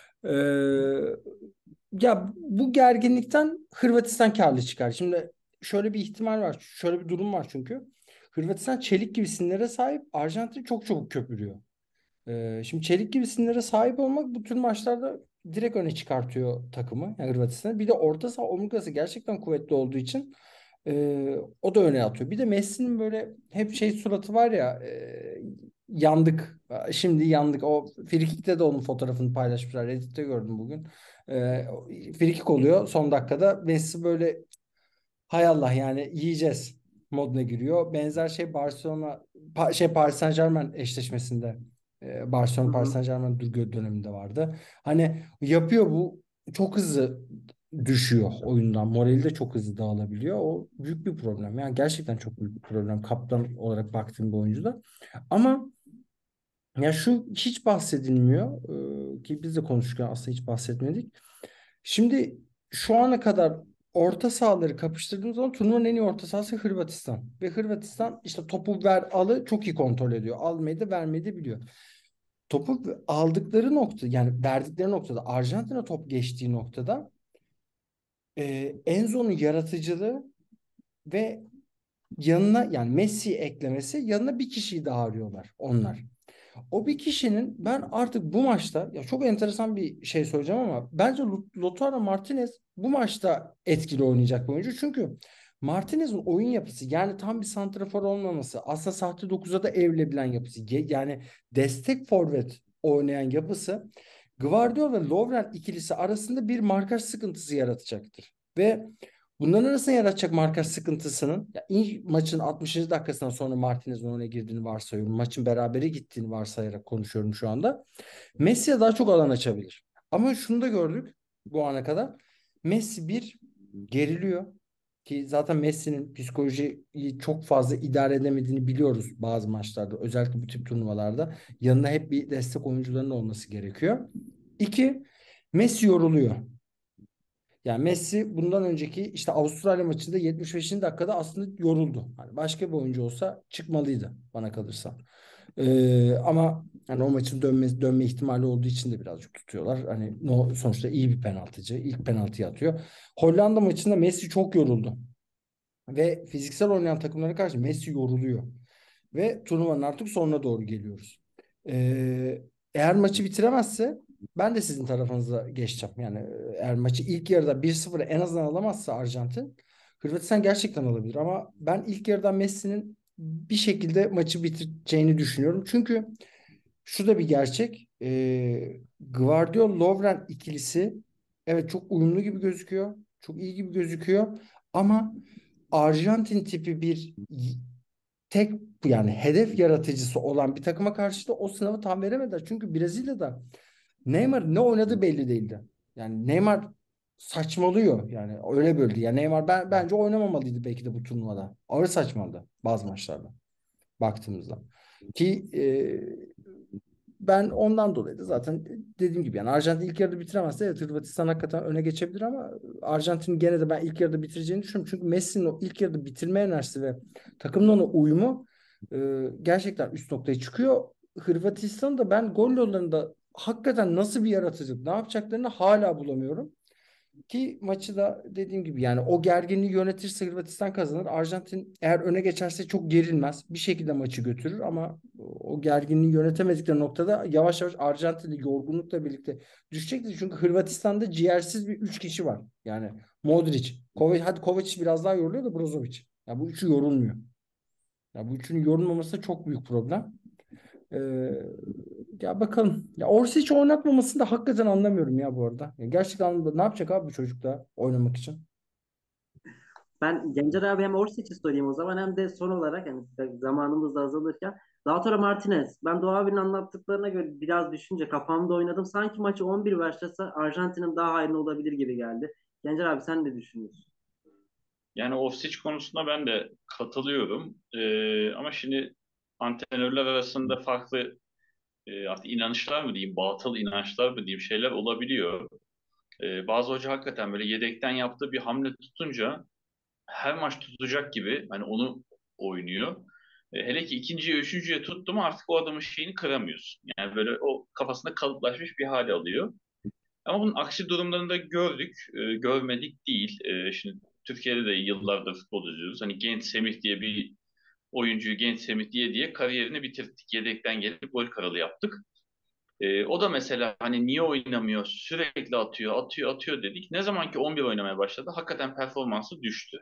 Ee, Ya bu gerginlikten Hırvatistan karlı çıkar. Şimdi şöyle bir ihtimal var. Şöyle bir durum var çünkü. Hırvatistan çelik gibi sinirlere sahip. Arjantin çok çabuk köpürüyor. Şimdi çelik gibi sinirlere sahip olmak bu tür maçlarda direkt öne çıkartıyor takımı yani Hırvatistan'ı. Bir de orta saha omurgası gerçekten kuvvetli olduğu için o da öne atıyor. Bir de Messi'nin böyle hep şey suratı var ya yandık. Şimdi yandık. O frikikte de onun fotoğrafını paylaşmışlar. Reddit'te gördüm bugün. Frikik oluyor son dakikada. Messi böyle hay Allah yani yiyeceğiz moduna giriyor. Benzer şey Barcelona Paris Saint-Germain eşleşmesinde Hı Barcelona Paris hı. Saint-Germain döneminde vardı. Hani yapıyor bu çok hızlı düşüyor oyundan. Morali de çok hızlı dağılabiliyor. O büyük bir problem. Yani gerçekten çok büyük bir problem. Kaptan olarak baktığım bir oyuncuda. Ama ya şu hiç bahsedilmiyor ki biz de konuşurken aslında hiç bahsetmedik. Şimdi şu ana kadar orta sahaları kapıştırdığımız zaman turnuvanın en iyi orta sahası Hırvatistan. Ve Hırvatistan işte topu ver alı çok iyi kontrol ediyor. Almayı da vermeyi de biliyor. Topu aldıkları nokta yani verdikleri noktada Arjantin'e top geçtiği noktada Enzo'nun yaratıcılığı ve yanına yani Messi eklemesi yanına bir kişiyi daha arıyorlar onlar. O bir kişinin ben artık bu maçta ya çok enteresan bir şey söyleyeceğim ama bence Lautaro Martinez bu maçta etkili oynayacak bir oyuncu. Çünkü Martinez'in oyun yapısı yani tam bir santrafor olmaması aslında sahte 9'a da evrilebilen yapısı yani destek forvet oynayan yapısı Gvardiol ve Lovren ikilisi arasında bir markaj sıkıntısı yaratacaktır. Ve bunların arasında yaratacak markaj sıkıntısının ya ilk maçın 60. dakikasından sonra Martinez'in oyuna girdiğini varsayıyorum. Maçın berabere gittiğini varsayarak konuşuyorum şu anda. Messi'ye daha çok alan açabilir. Ama şunu da gördük bu ana kadar. Messi bir geriliyor ki zaten Messi'nin psikolojiyi çok fazla idare edemediğini biliyoruz bazı maçlarda. Özellikle bu tip turnuvalarda. Yanına hep bir destek oyuncularının olması gerekiyor. İki, Messi yoruluyor. Yani Messi bundan önceki işte Avustralya maçında 75. dakikada aslında yoruldu. Hani başka bir oyuncu olsa çıkmalıydı bana kalırsa. Ama hani o maçın dönme ihtimali olduğu için de birazcık tutuyorlar. Hani no, sonuçta iyi bir penaltıcı. İlk penaltıyı atıyor. Hollanda maçında Messi çok yoruldu. Ve fiziksel oynayan takımlara karşı Messi yoruluyor. Ve turnuvanın artık sonuna doğru geliyoruz. Eğer maçı bitiremezse ben de sizin tarafınıza geçeceğim. Yani eğer maçı ilk yarıda 1-0 en azından alamazsa Arjantin, Hırvatistan gerçekten alabilir. Ama ben ilk yarıdan Messi'nin bir şekilde maçı bitireceğini düşünüyorum. Çünkü şu da bir gerçek. Gvardiol-Lovren ikilisi evet çok uyumlu gibi gözüküyor. Çok iyi gibi gözüküyor. Ama Arjantin tipi bir tek yani hedef yaratıcısı olan bir takıma karşı da o sınavı tam veremediler. Çünkü Brezilya'da Neymar ne oynadığı belli değildi. Yani Neymar saçmalıyor yani öyle böldü. Yani Neymar bence oynamamalıydı belki de bu turnuvada. Ağır saçmaladı bazı maçlarda baktığımızda. Ki ben ondan dolayı da zaten dediğim gibi yani Arjantin ilk yarıda bitiremezse evet Hırvatistan hakikaten öne geçebilir ama Arjantin gene de ben ilk yarıda bitireceğini düşünüyorum. Çünkü Messi'nin o ilk yarıda bitirme enerjisi ve takımın ona uyumu gerçekten üst noktaya çıkıyor. Hırvatistan'da da ben gol yollarında hakikaten nasıl bir yaratıcılık ne yapacaklarını hala bulamıyorum. Ki maçı da dediğim gibi yani o gerginliği yönetirse Hırvatistan kazanır. Arjantin eğer öne geçerse çok gerilmez. Bir şekilde maçı götürür ama o gerginliği yönetemedikleri noktada yavaş yavaş Arjantin'de yorgunlukla birlikte düşecektir. Çünkü Hırvatistan'da ciğersiz bir 3 kişi var. Yani Modric, Kovac, hadi Kovac biraz daha yoruluyor da Brozovic. Ya bu üçü yorulmuyor. Ya bu üçünün yorulmaması da çok büyük problem. Ee, ya bakalım. Ya Orsic oynatmamasını da hakikaten anlamıyorum ya bu arada. Ya gerçekten anlamıyorum. Ne yapacak abi bu çocuk da oynamak için? Ben Gencer abi hem Orsic'i sorayım o zaman hem de son olarak yani zamanımız da azalırken Lautaro Martinez. Ben Doğa abinin anlattıklarına göre biraz düşünce kafamda oynadım. Sanki maçı 11 başlasa Arjantin'in daha hayrına olabilir gibi geldi. Gencer abi sen ne düşünüyorsun? Yani Ofsic konusunda ben de katılıyorum. Ama şimdi antrenörler arasında farklı artık inanışlar mı diyeyim, batıl inançlar mı diyeyim şeyler olabiliyor. Bazı hoca hakikaten böyle yedekten yaptığı bir hamle tutunca her maç tutacak gibi hani onu oynuyor. Hele ki ikinciye, üçüncüye tuttu mu artık o adamın şeyini kıramıyorsun. Yani böyle o kafasında kalıplaşmış bir hale alıyor. Ama bunun aksi durumlarını da gördük, görmedik değil. Şimdi Türkiye'de de yıllardır futbol izliyoruz. Hani Genç Semih diye bir oyuncuyu Genç Semih diye kariyerini bitirdik. Yedekten gelip gol kralı yaptık. O da mesela hani niye oynamıyor, sürekli atıyor, atıyor, atıyor dedik. Ne zaman ki 11 oynamaya başladı, hakikaten performansı düştü.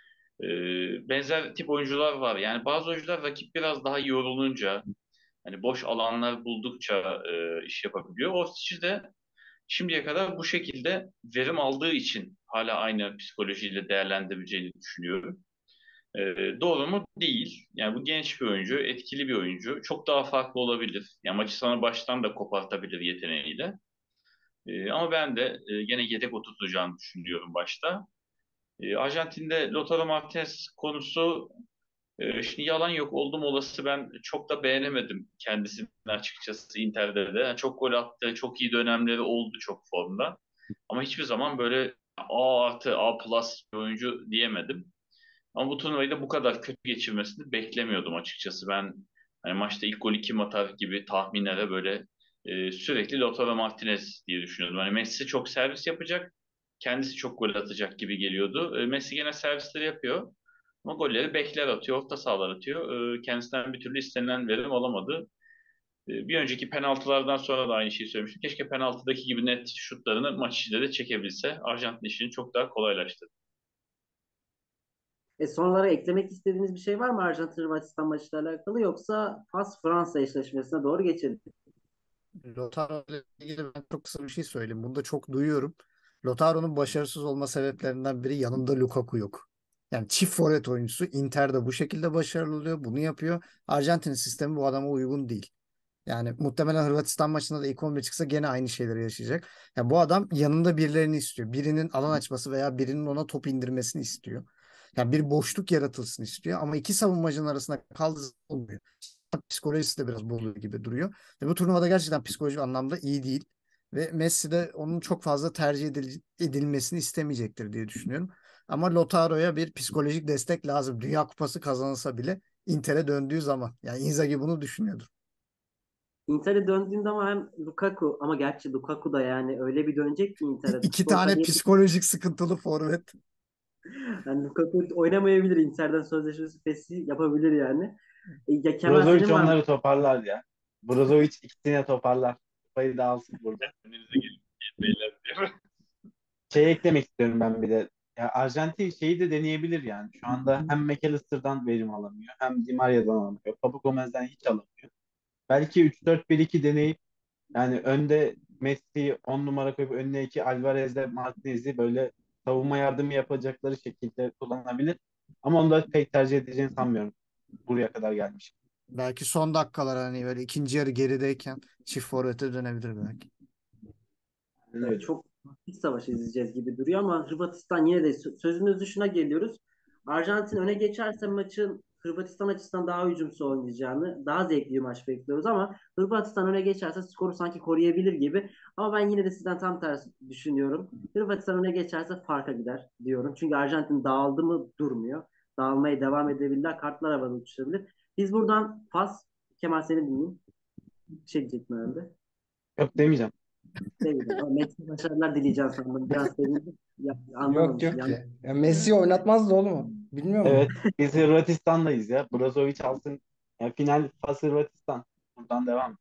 Benzer tip oyuncular var. Yani bazı oyuncular rakip biraz daha yorulunca, hani boş alanlar buldukça iş yapabiliyor. Orsic de şimdiye kadar bu şekilde verim aldığı için hala aynı psikolojiyle değerlendirebileceğini düşünüyorum. Doğru mu? Değil. Yani bu genç bir oyuncu, etkili bir oyuncu. Çok daha farklı olabilir. Yani maçı sana baştan da kopartabilir yeteneğiyle. Ama ben de gene yedek oturtacağını düşünüyorum başta. Arjantin'de Lautaro Martinez konusu şimdi yalan yok oldum olası ben çok da beğenemedim kendisini açıkçası Inter'de de. Yani çok gol attı, çok iyi dönemleri oldu çok formda. Ama hiçbir zaman böyle A artı A plus bir oyuncu diyemedim. Ama bu turnuvayı da bu kadar kötü geçirmesini beklemiyordum açıkçası. Ben hani maçta ilk golü kim atar gibi tahminlere böyle sürekli Lautaro Martinez diye düşünüyordum. Hani Messi çok servis yapacak, kendisi çok gol atacak gibi geliyordu. Messi gene servisleri yapıyor. Ama golleri bekler atıyor, orta sahalar atıyor. Kendisinden bir türlü istenilen verim alamadı. Bir önceki penaltılardan sonra da aynı şeyi söylemiştim. Keşke penaltıdaki gibi net şutlarını maç içinde de çekebilse. Arjantin işini çok daha kolaylaştırdı. Sonlara eklemek istediğiniz bir şey var mı Arjantin-Hırvatistan maçıyla alakalı, yoksa Fas-Fransa eşleşmesine doğru geçelim? Lautaro ile ilgili ben çok kısa bir şey söyleyeyim. Bunu da çok duyuyorum. Lautaro'nun başarısız olma sebeplerinden biri, yanında Lukaku yok. Yani çift forvet oyuncusu. Inter'de bu şekilde başarılı oluyor. Bunu yapıyor. Arjantin'in sistemi bu adama uygun değil. Yani muhtemelen Hırvatistan maçında da ilk 11 çıksa gene aynı şeyleri yaşayacak. Ya bu adam yanında birilerini istiyor. Birinin alan açması veya birinin ona top indirmesini istiyor. Yani bir boşluk yaratılsın istiyor ama iki savunmacının arasında kaldığı zaman olmuyor. Psikolojisi de biraz bozuluyor gibi duruyor. Ve bu turnuvada gerçekten psikolojik anlamda iyi değil. Ve Messi de onun çok fazla edilmesini istemeyecektir diye düşünüyorum. Ama Lautaro'ya bir psikolojik destek lazım. Dünya Kupası kazanılsa bile Inter'e döndüğü zaman. Yani Inzaghi bunu düşünüyordur. Inter'e döndüğünde ama hem Lukaku, ama gerçi Lukaku da yani öyle bir dönecek ki Inter'e. İki Futbol tane kariyeri, psikolojik sıkıntılı forvet. yani Lukaku oynamayabilir. Inter'den sözleşmesi fesi yapabilir yani. Ya Kemal, Brozovic senin var mı? onları toparlar ya. Brozovic ikisine toparlar. Kupayı da alsın burada. Önünüze gelin beyler diyor. Şey eklemek istiyorum ben bir de. Ya Arjantin şeyi de deneyebilir yani. Şu anda hem McAllister'dan verim alamıyor, hem Di Maria'dan alamıyor. Papu Gomez'den hiç alamıyor. Belki 3-4-1-2 deneyip, yani önde Messi'yi 10 numara koyup önüne iki Alvarez'le Martinez'i böyle savunma yardımı yapacakları şekilde kullanabilir. Ama onu da pek tercih edeceğini sanmıyorum. Buraya kadar gelmiş. Belki son dakikalar, hani böyle ikinci yarı gerideyken çift forvete dönebilir belki. Yani Evet, öyle. çok iç savaş izleyeceğiz gibi duruyor ama Hırvatistan yine de sözümüz dışına geliyoruz. Arjantin öne geçerse maçın Hırvatistan açısından daha hücumsu oynayacağını, daha zevkli bir maç bekliyoruz ama Hırvatistan öne geçerse skoru sanki koruyabilir gibi. Ama ben yine de sizden tam tersi düşünüyorum. Hırvatistan öne geçerse farka gider diyorum. Çünkü Arjantin dağıldı mı durmuyor. Dağılmaya devam edebilirler. Kartlar havada uçuşabilir. Biz buradan pas, Kemal seni dinleyeyim. Bir şey diyecektim herhalde. Yok demeyeceğim. Sevindim. Ama Messi başarılar dileyeceğim sandım. Biraz sevindim. Ya, Yok anlamamışım. yok Yani, ya. Ya Messi oynatmazdı oğlum. Bilmiyor musun? Evet, biz Hırvatistan'dayız ya. Brozovic alsın. Yani final Fas Hırvatistan. Buradan devam.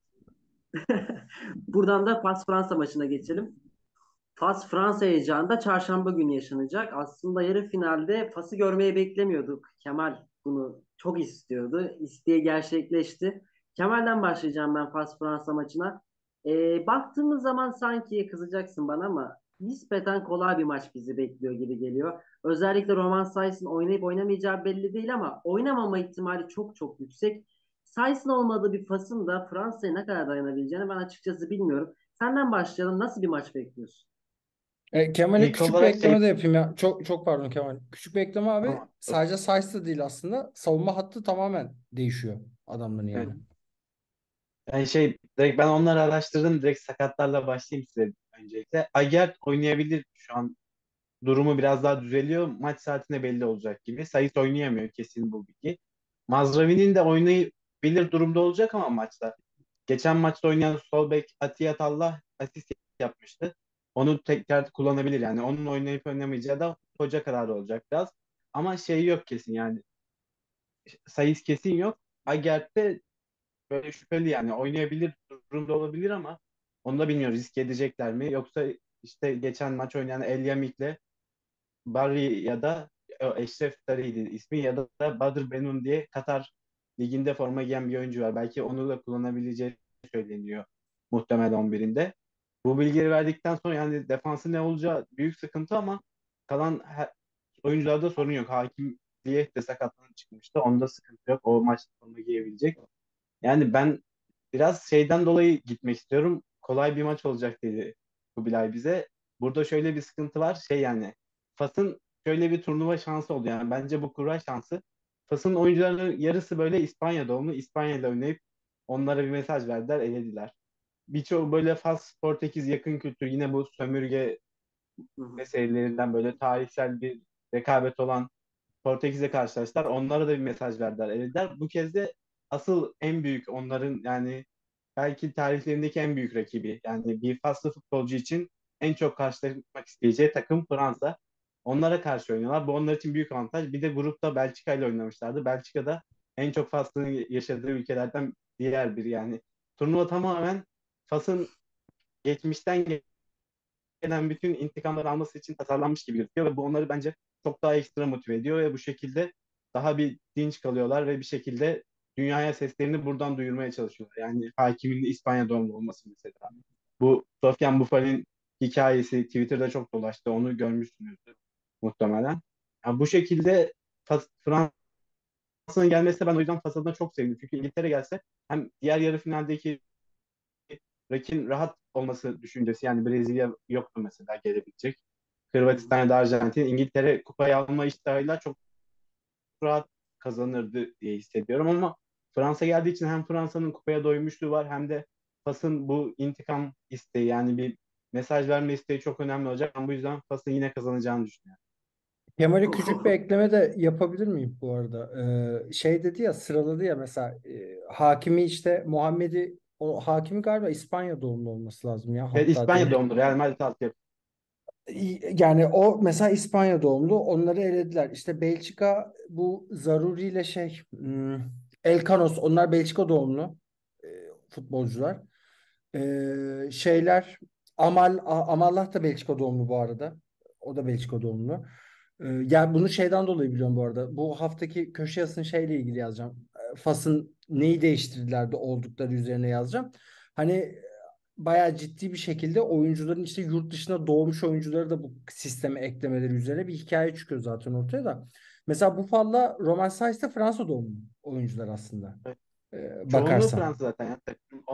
buradan da Fas-Fransa maçına geçelim. Fas-Fransa heyecanı da çarşamba günü yaşanacak. Aslında yarı finalde Fas'ı görmeyi beklemiyorduk. Kemal bunu çok istiyordu. İsteği gerçekleşti. Kemal'den başlayacağım ben Fas-Fransa maçına. Baktığımız zaman sanki kızacaksın bana ama nispeten kolay bir maç bizi bekliyor gibi geliyor. Özellikle Roman Saiz'in oynayıp oynamayacağı belli değil ama oynamama ihtimali çok çok yüksek. Saiz'in olmadığı bir Fas'ın da Fransa'ya ne kadar dayanabileceğini ben açıkçası bilmiyorum. Senden başlayalım. Nasıl bir maç bekliyorsun? Kemal'e İlk küçük bir olarak şey, ekleme de yapayım ya. Çok çok pardon Kemal. Küçük bir ekleme abi. tamam. Sadece size değil aslında. Savunma hattı tamamen değişiyor adamların Evet. yani. Yani şey, direkt ben onları araştırdım. Direkt sakatlarla başlayayım size öncelikle. Aguerd oynayabilir şu an. Durumu biraz daha düzeliyor. Maç saatinde belli olacak gibi. Sait oynayamıyor, kesin bu bilgi. Mazraoui'nin de oynayabilir durumda olacak ama maçta. Geçen maçta oynayan sol bek Atiye Tallah asist yapmıştı. Onu tekrar kullanabilir yani. Onun oynayıp oynamayacağı da hoca kararı olacak biraz. Ama şey yok kesin yani. Sayıs kesin yok. Aguerd böyle şüpheli yani. Oynayabilir durumda olabilir ama onu da bilmiyoruz. Risk edecekler mi? Yoksa işte geçen maç oynayan El Yamik'le Barry ya da Eşref Darı'ydı ismi, ya da Badr Benun diye Katar liginde forma giyen bir oyuncu var. Belki onu da kullanabileceği söyleniyor muhtemel 11'inde. Bu bilgileri verdikten sonra yani defansı ne olacağı büyük sıkıntı ama kalan oyuncularda sorun yok. Hakim Ziyech de sakatlanıp çıkmıştı. Onda sıkıntı yok. O maçta forma giyebilecek. Yani ben biraz şeyden dolayı gitmek istiyorum. Kolay bir maç olacak dedi Kubilay bize. Burada şöyle bir sıkıntı var. Şey yani Fas'ın şöyle bir turnuva şansı oldu. Yani bence bu kura şansı. Fas'ın oyuncularının yarısı böyle İspanya doğumlu. İspanya'da oynayıp onlara bir mesaj verdiler, elediler. Birçoğu böyle Fas, Portekiz yakın kültür, yine bu sömürge Hı hı. meselelerinden böyle tarihsel bir rekabet olan Portekiz'le karşılaştılar. Onlara da bir mesaj verdiler, elediler. Bu kez de asıl en büyük onların, yani belki tarihlerindeki en büyük rakibi. Yani bir Faslı futbolcu için en çok karşılaşmak isteyeceği takım Fransa. Onlara karşı oynuyorlar. Bu onlar için büyük avantaj. Bir de grupta Belçika ile oynamışlardı. Belçika'da en çok Fas'ın yaşadığı ülkelerden diğer biri yani. Turnuva tamamen Fas'ın geçmişten gelen bütün intikamları alması için tasarlanmış gibi gözüküyor ve bu onları bence çok daha ekstra motive ediyor ve bu şekilde daha bir dinç kalıyorlar ve bir şekilde dünyaya seslerini buradan duyurmaya çalışıyorlar. Yani hakimin de İspanya doğumlu olması mesela. Bu Sofyan Bufal'in hikayesi Twitter'da çok dolaştı. Onu görmüşsünüzdür muhtemelen. Yani bu şekilde Fransa'nın gelmesi ben o yüzden Fas'ına çok sevindim. Çünkü İngiltere gelse hem diğer yarı finaldeki Rakin rahat olması düşüncesi yani Brezilya yoktu mesela gelebilecek. Hı hı. Hırvatistan ya da Arjantin, İngiltere kupayı alma iştahıyla çok rahat kazanırdı diye hissediyorum ama Fransa geldiği için hem Fransa'nın kupaya doymuşluğu var hem de Fas'ın bu intikam isteği yani bir mesaj verme isteği çok önemli olacak. Ben bu yüzden Fas'ın yine kazanacağını düşünüyorum. Kemal'e küçük bir ekleme de yapabilir miyim bu arada? Şey dedi ya, sıraladı ya mesela, Hakimi işte Muhammed'i, o Hakimi galiba İspanya doğumlu olması lazım ya, Evet, hatta İspanya direkt. doğumlu Real Madrid altyapı. Yani o mesela İspanya doğumlu, onları elediler. İşte Belçika bu Zaruri ile Elkanos, onlar Belçika doğumlu e, futbolcular. Şeyler, Amallah da Belçika doğumlu bu arada. O da Belçika doğumlu. Yani bunu şeyden dolayı biliyorum bu arada. Bu haftaki köşe yazısını şeyle ilgili yazacağım. Fas'ın neyi değiştirdiler de oldukları üzerine yazacağım. Hani bayağı ciddi bir şekilde oyuncuların işte yurt dışına doğmuş oyuncuları da bu sisteme eklemeleri üzerine bir hikaye çıkıyor zaten ortaya da. Mesela Buffal'la Romain Saïx de Fransa doğumlu oyuncular aslında. Evet. Çoğunluğu Bakarsan. Fransa zaten. Yani takımın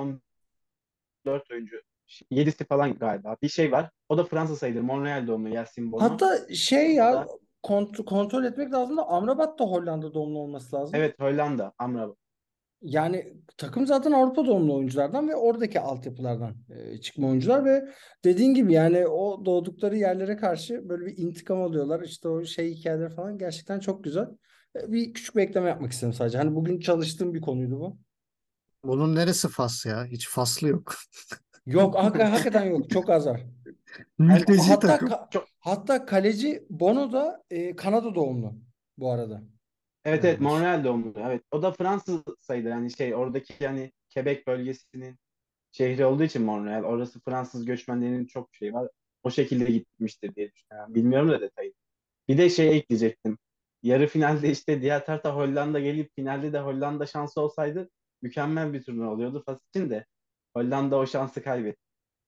14 oyuncu. 7'si falan galiba. Bir şey var. O da Fransa sayılır. Montreal doğumlu Yassine Bonu. Hatta şey O ya, da kontrol etmek lazım da Amrabat da Hollanda doğumlu olması lazım. evet Hollanda. Amrabat. Yani takım zaten Avrupa doğumlu oyunculardan ve oradaki altyapılardan çıkma oyuncular ve dediğin gibi yani o doğdukları yerlere karşı böyle bir intikam alıyorlar. İşte o şey hikayeleri falan gerçekten çok güzel. Bir küçük bir ekleme yapmak istedim sadece. Hani bugün çalıştığım bir konuydu bu. Bunun neresi Fas ya? Hiç Faslı yok. Yok, hakikaten yok. Çok az var. Mülteci Hatta takım. Çok, hatta kaleci Bono da Kanada doğumlu bu arada. evet Dışı. Montreal doğumlu. Evet. O da Fransız sayılır. Yani şey oradaki yani Quebec bölgesinin şehri olduğu için Montreal. Orası Fransız göçmenlerinin çok şey var. O şekilde gitmiştir diye düşünüyorum. Bilmiyorum da detayı. Bir de şey ekleyecektim. Yarı finalde işte diğer tarafta Hollanda gelip finalde de Hollanda şansı olsaydı mükemmel bir turnuva oluyordu Fas için de. Hollanda o şansı kaybetti.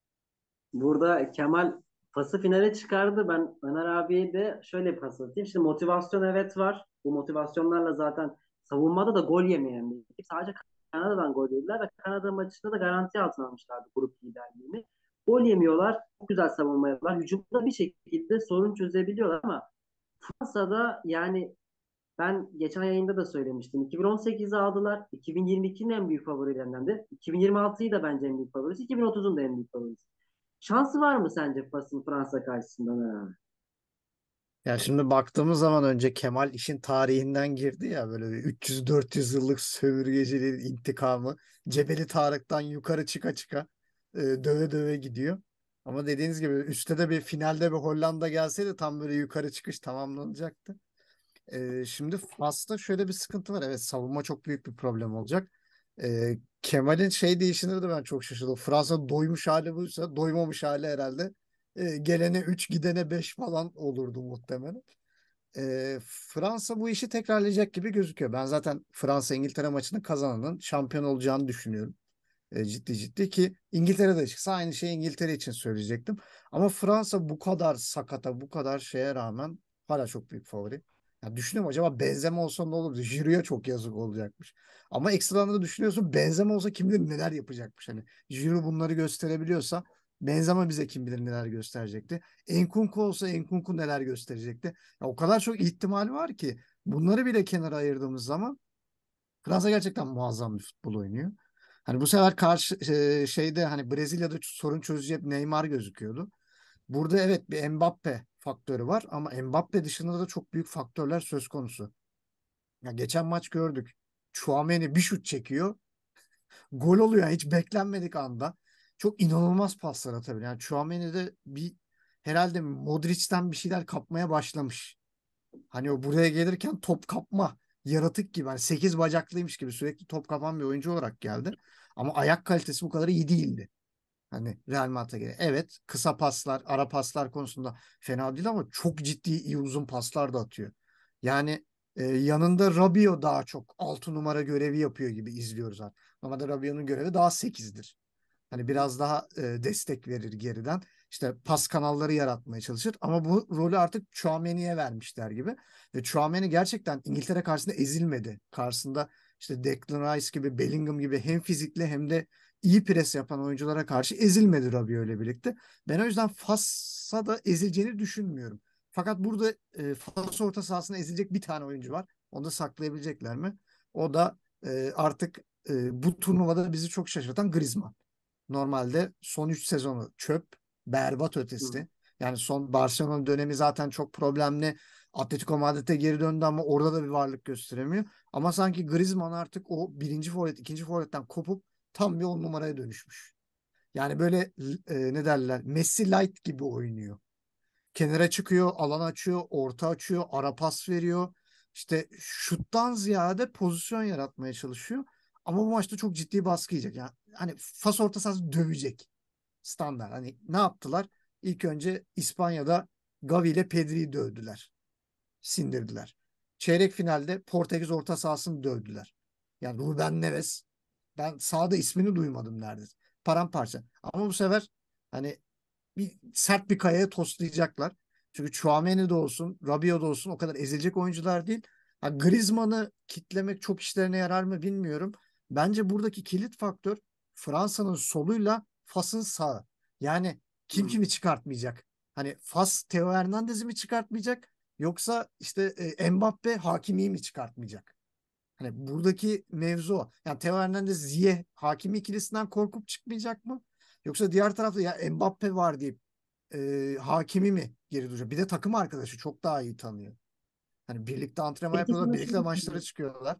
Burada Kemal pası finale çıkardı. Ben Öner abiye de şöyle bir pas atayım. Şimdi motivasyon evet var. Bu motivasyonlarla zaten savunmada da gol yemeyen bir ekip. Sadece Kanada'dan gol yediler ve Kanada maçında da garanti altına almışlardı grup liderliğini. Gol yemiyorlar. Çok güzel savunma yapıyorlar. Hücumda bir şekilde sorun çözebiliyorlar ama Fransa'da yani ben geçen yayında da söylemiştim. 2018'i aldılar. 2022'nin en büyük favorilerinden de. 2026'yı da bence en büyük favorisi. 2030'un da en büyük favorisi. Şansı var mı sence Fas'ın Fransa karşısında Ömer? Ya şimdi baktığımız zaman önce Kemal işin tarihinden girdi ya, böyle bir 300-400 yıllık sömürgeciliğin intikamı Cebeli Tarık'tan yukarı çıka çıka döve döve gidiyor. Ama dediğiniz gibi üstte de bir finalde bir Hollanda gelseydi tam böyle yukarı çıkış tamamlanacaktı. Şimdi Fas'ta şöyle bir sıkıntı var. Evet, savunma çok büyük bir problem olacak. Kemal'in şey değişine de ben çok şaşırdım. Fransa doymuş hali buysa doymamış hali herhalde. Gelene 3 gidene 5 falan olurdu muhtemelen. Fransa bu işi tekrarlayacak gibi gözüküyor. Ben zaten Fransa-İngiltere maçının kazananın şampiyon olacağını düşünüyorum. Ciddi ciddi, ki İngiltere'de çıksa aynı şeyi İngiltere için söyleyecektim. Ama Fransa bu kadar sakata, bu kadar şeye rağmen hala çok büyük favori. Ya düşünüyorum, acaba Benzema olsa ne olurdu? Jüriye çok yazık olacakmış. Ama ekstradan da düşünüyorsun, Benzema olsa kim bilir neler yapacakmış. Hani jüri bunları gösterebiliyorsa Benzema bize kim bilir neler gösterecekti. Enkunku olsa Enkunku neler gösterecekti. Ya o kadar çok ihtimal var ki bunları bile kenara ayırdığımız zaman Fransa gerçekten muazzam bir futbol oynuyor. Hani bu sefer karşı şeyde hani Brezilya'da sorun çözücü hep Neymar gözüküyordu. Burada evet bir Mbappe faktörü var ama Mbappe dışında da çok büyük faktörler söz konusu. Ya geçen maç gördük. Tchouaméni bir şut çekiyor. Gol oluyor yani hiç beklenmedik anda. Çok inanılmaz paslar atabiliyor. Yani Tchouaméni'de bir herhalde Modric'ten bir şeyler kapmaya başlamış. Hani o buraya gelirken top kapma yaratık gibi. Hani 8 bacaklıymış gibi sürekli top kapan bir oyuncu olarak geldi. Ama ayak kalitesi bu kadar iyi değildi. Hani Real Madrid'e göre. Evet, kısa paslar, ara paslar konusunda fena değil ama çok ciddi iyi uzun paslar da atıyor. Yani yanında Rabiot daha çok 6 numara görevi yapıyor gibi izliyoruz artık. Normalde Rabiot'un görevi daha sekizdir. Hani biraz daha destek verir geriden. İşte pas kanalları yaratmaya çalışır. Ama bu rolü artık Tchouaméni'ye vermişler gibi. Ve Tchouaméni gerçekten İngiltere karşısında ezilmedi. Karşısında işte Declan Rice gibi, Bellingham gibi hem fizikli hem de iyi pres yapan oyunculara karşı ezilmedi Rabiot ile birlikte. Ben o yüzden Fas'a da ezileceğini düşünmüyorum. Fakat burada Fas orta sahasında ezilecek bir tane oyuncu var. Onu da saklayabilecekler mi? O da artık bu turnuvada bizi çok şaşırtan Griezmann. Normalde son 3 sezonu çöp, berbat Hı hı. ötesi. Yani son Barcelona dönemi zaten çok problemli. Atletico Madrid'e geri döndü ama orada da bir varlık gösteremiyor. Ama sanki Griezmann artık o birinci forvet, ikinci forvetten kopup tam bir on numaraya dönüşmüş. Yani böyle ne derler, Messi Light gibi oynuyor. Kenara çıkıyor, alan açıyor, orta açıyor, ara pas veriyor. İşte şuttan ziyade pozisyon yaratmaya çalışıyor. Ama bu maçta çok ciddi baskı yiyecek. Yani hani Fas orta sahası dövecek. Standart. Hani ne yaptılar? İlk önce İspanya'da Gavi ile Pedri'yi dövdüler. Sindirdiler. Çeyrek finalde Portekiz orta sahasını dövdüler. Yani Ruben Neves, ben sahada ismini duymadım neredeyse. Paramparça. Ama bu sefer hani bir sert bir kayaya toslayacaklar. Çünkü Tchouaméni de olsun, Rabiot da olsun o kadar ezilecek oyuncular değil. Ha, Griezmann'ı kitlemek çok işlerine yarar mı bilmiyorum. Bence buradaki kilit faktör Fransa'nın soluyla Fas'ın sağı. Yani Hı kim hı. kimi çıkartmayacak? Hani Fas Theo Hernandez'i mi çıkartmayacak? Yoksa işte Mbappe Hakimi'yi mi çıkartmayacak? Hani buradaki mevzu o. Yani Theo Hernandez Ziyech Hakimi ikilisinden korkup çıkmayacak mı? Yoksa diğer tarafta ya Mbappe var deyip Hakimi mi geri duracak? Bir de takım arkadaşı çok daha iyi tanıyor. Hani birlikte antrenman Peki yapıyorlar, sana birlikte şöyle maçlara sorayım. çıkıyorlar.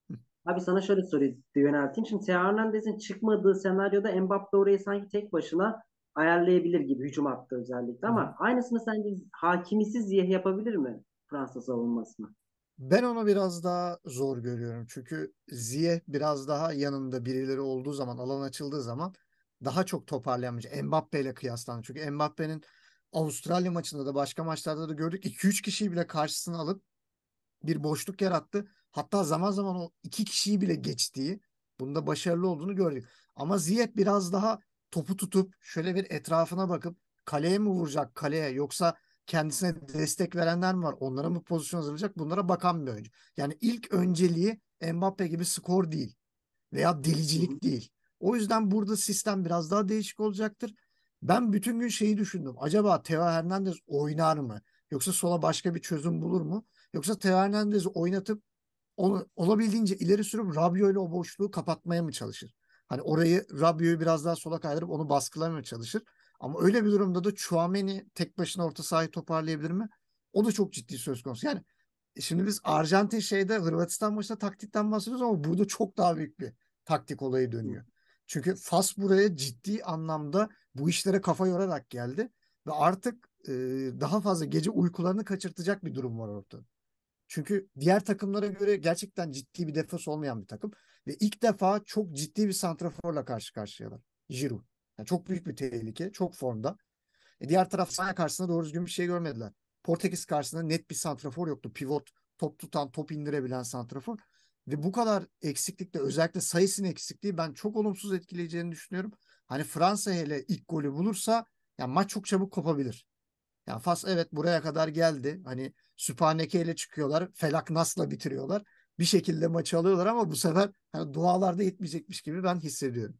Abi sana şöyle soruyu yönelteyim. Şimdi Theo Hernandez'in çıkmadığı senaryoda Mbappe orayı sanki tek başına ayarlayabilir gibi hücum hattı özellikle. Hı hı. Ama aynısını sence Hakimisiz Ziyech yapabilir mi Fransa savunmasını? Ben onu biraz daha zor görüyorum. Çünkü Ziyech biraz daha yanında birileri olduğu zaman, alan açıldığı zaman daha çok toparlayamayacak. Mbappe ile kıyaslandı. Çünkü Mbappe'nin Avustralya maçında da başka maçlarda da gördük. 2-3 kişiyi bile karşısına alıp bir boşluk yarattı. Hatta zaman zaman o iki kişiyi bile geçtiği, bunda başarılı olduğunu gördük. Ama Ziyech biraz daha topu tutup şöyle bir etrafına bakıp kaleye mi vuracak kaleye yoksa kendisine destek verenler mi var? Onlara mı pozisyon hazırlayacak? Bunlara bakan bir oyuncu. Yani ilk önceliği Mbappe gibi skor değil veya Hı hı. delicilik değil. O yüzden burada sistem biraz daha değişik olacaktır. Ben bütün gün şeyi düşündüm. Acaba Theo Hernandez oynar mı? Yoksa sola başka bir çözüm bulur mu? Yoksa Theo Hernandez'i oynatıp onu olabildiğince ileri sürüp Rabiot ile o boşluğu kapatmaya mı çalışır? Hani orayı Rabiot'u biraz daha sola kaydırıp onu baskılamaya çalışır. Ama öyle bir durumda da Tchouaméni tek başına orta sahayı toparlayabilir mi? O da çok ciddi söz konusu. Yani şimdi biz Arjantin şeyde Hırvatistan maçında taktikten bahsediyoruz ama burada çok daha büyük bir taktik olayı Hı. dönüyor. Çünkü Fas buraya ciddi anlamda bu işlere kafa yorarak geldi ve artık daha fazla gece uykularını kaçırtacak bir durum var ortada. Çünkü diğer takımlara göre gerçekten ciddi bir defans olmayan bir takım ve ilk defa çok ciddi bir santraforla karşı karşıyalar. Giroud. Yani çok büyük bir tehlike, çok formda. Diğer taraf İspanya karşısında doğru düzgün bir şey görmediler. Portekiz karşısında net bir santrafor yoktu. Pivot, top tutan, top indirebilen santrafor. Ve bu kadar eksiklikte özellikle sayısının eksikliği ben çok olumsuz etkileyeceğini düşünüyorum. Hani Fransa hele ilk golü bulursa yani maç çok çabuk kopabilir. Yani Fas evet buraya kadar geldi. Hani Sübhaneke ile çıkıyorlar. Felak Nas'la bitiriyorlar. Bir şekilde maçı alıyorlar ama bu sefer hani dualarda yetmeyecekmiş gibi ben hissediyorum.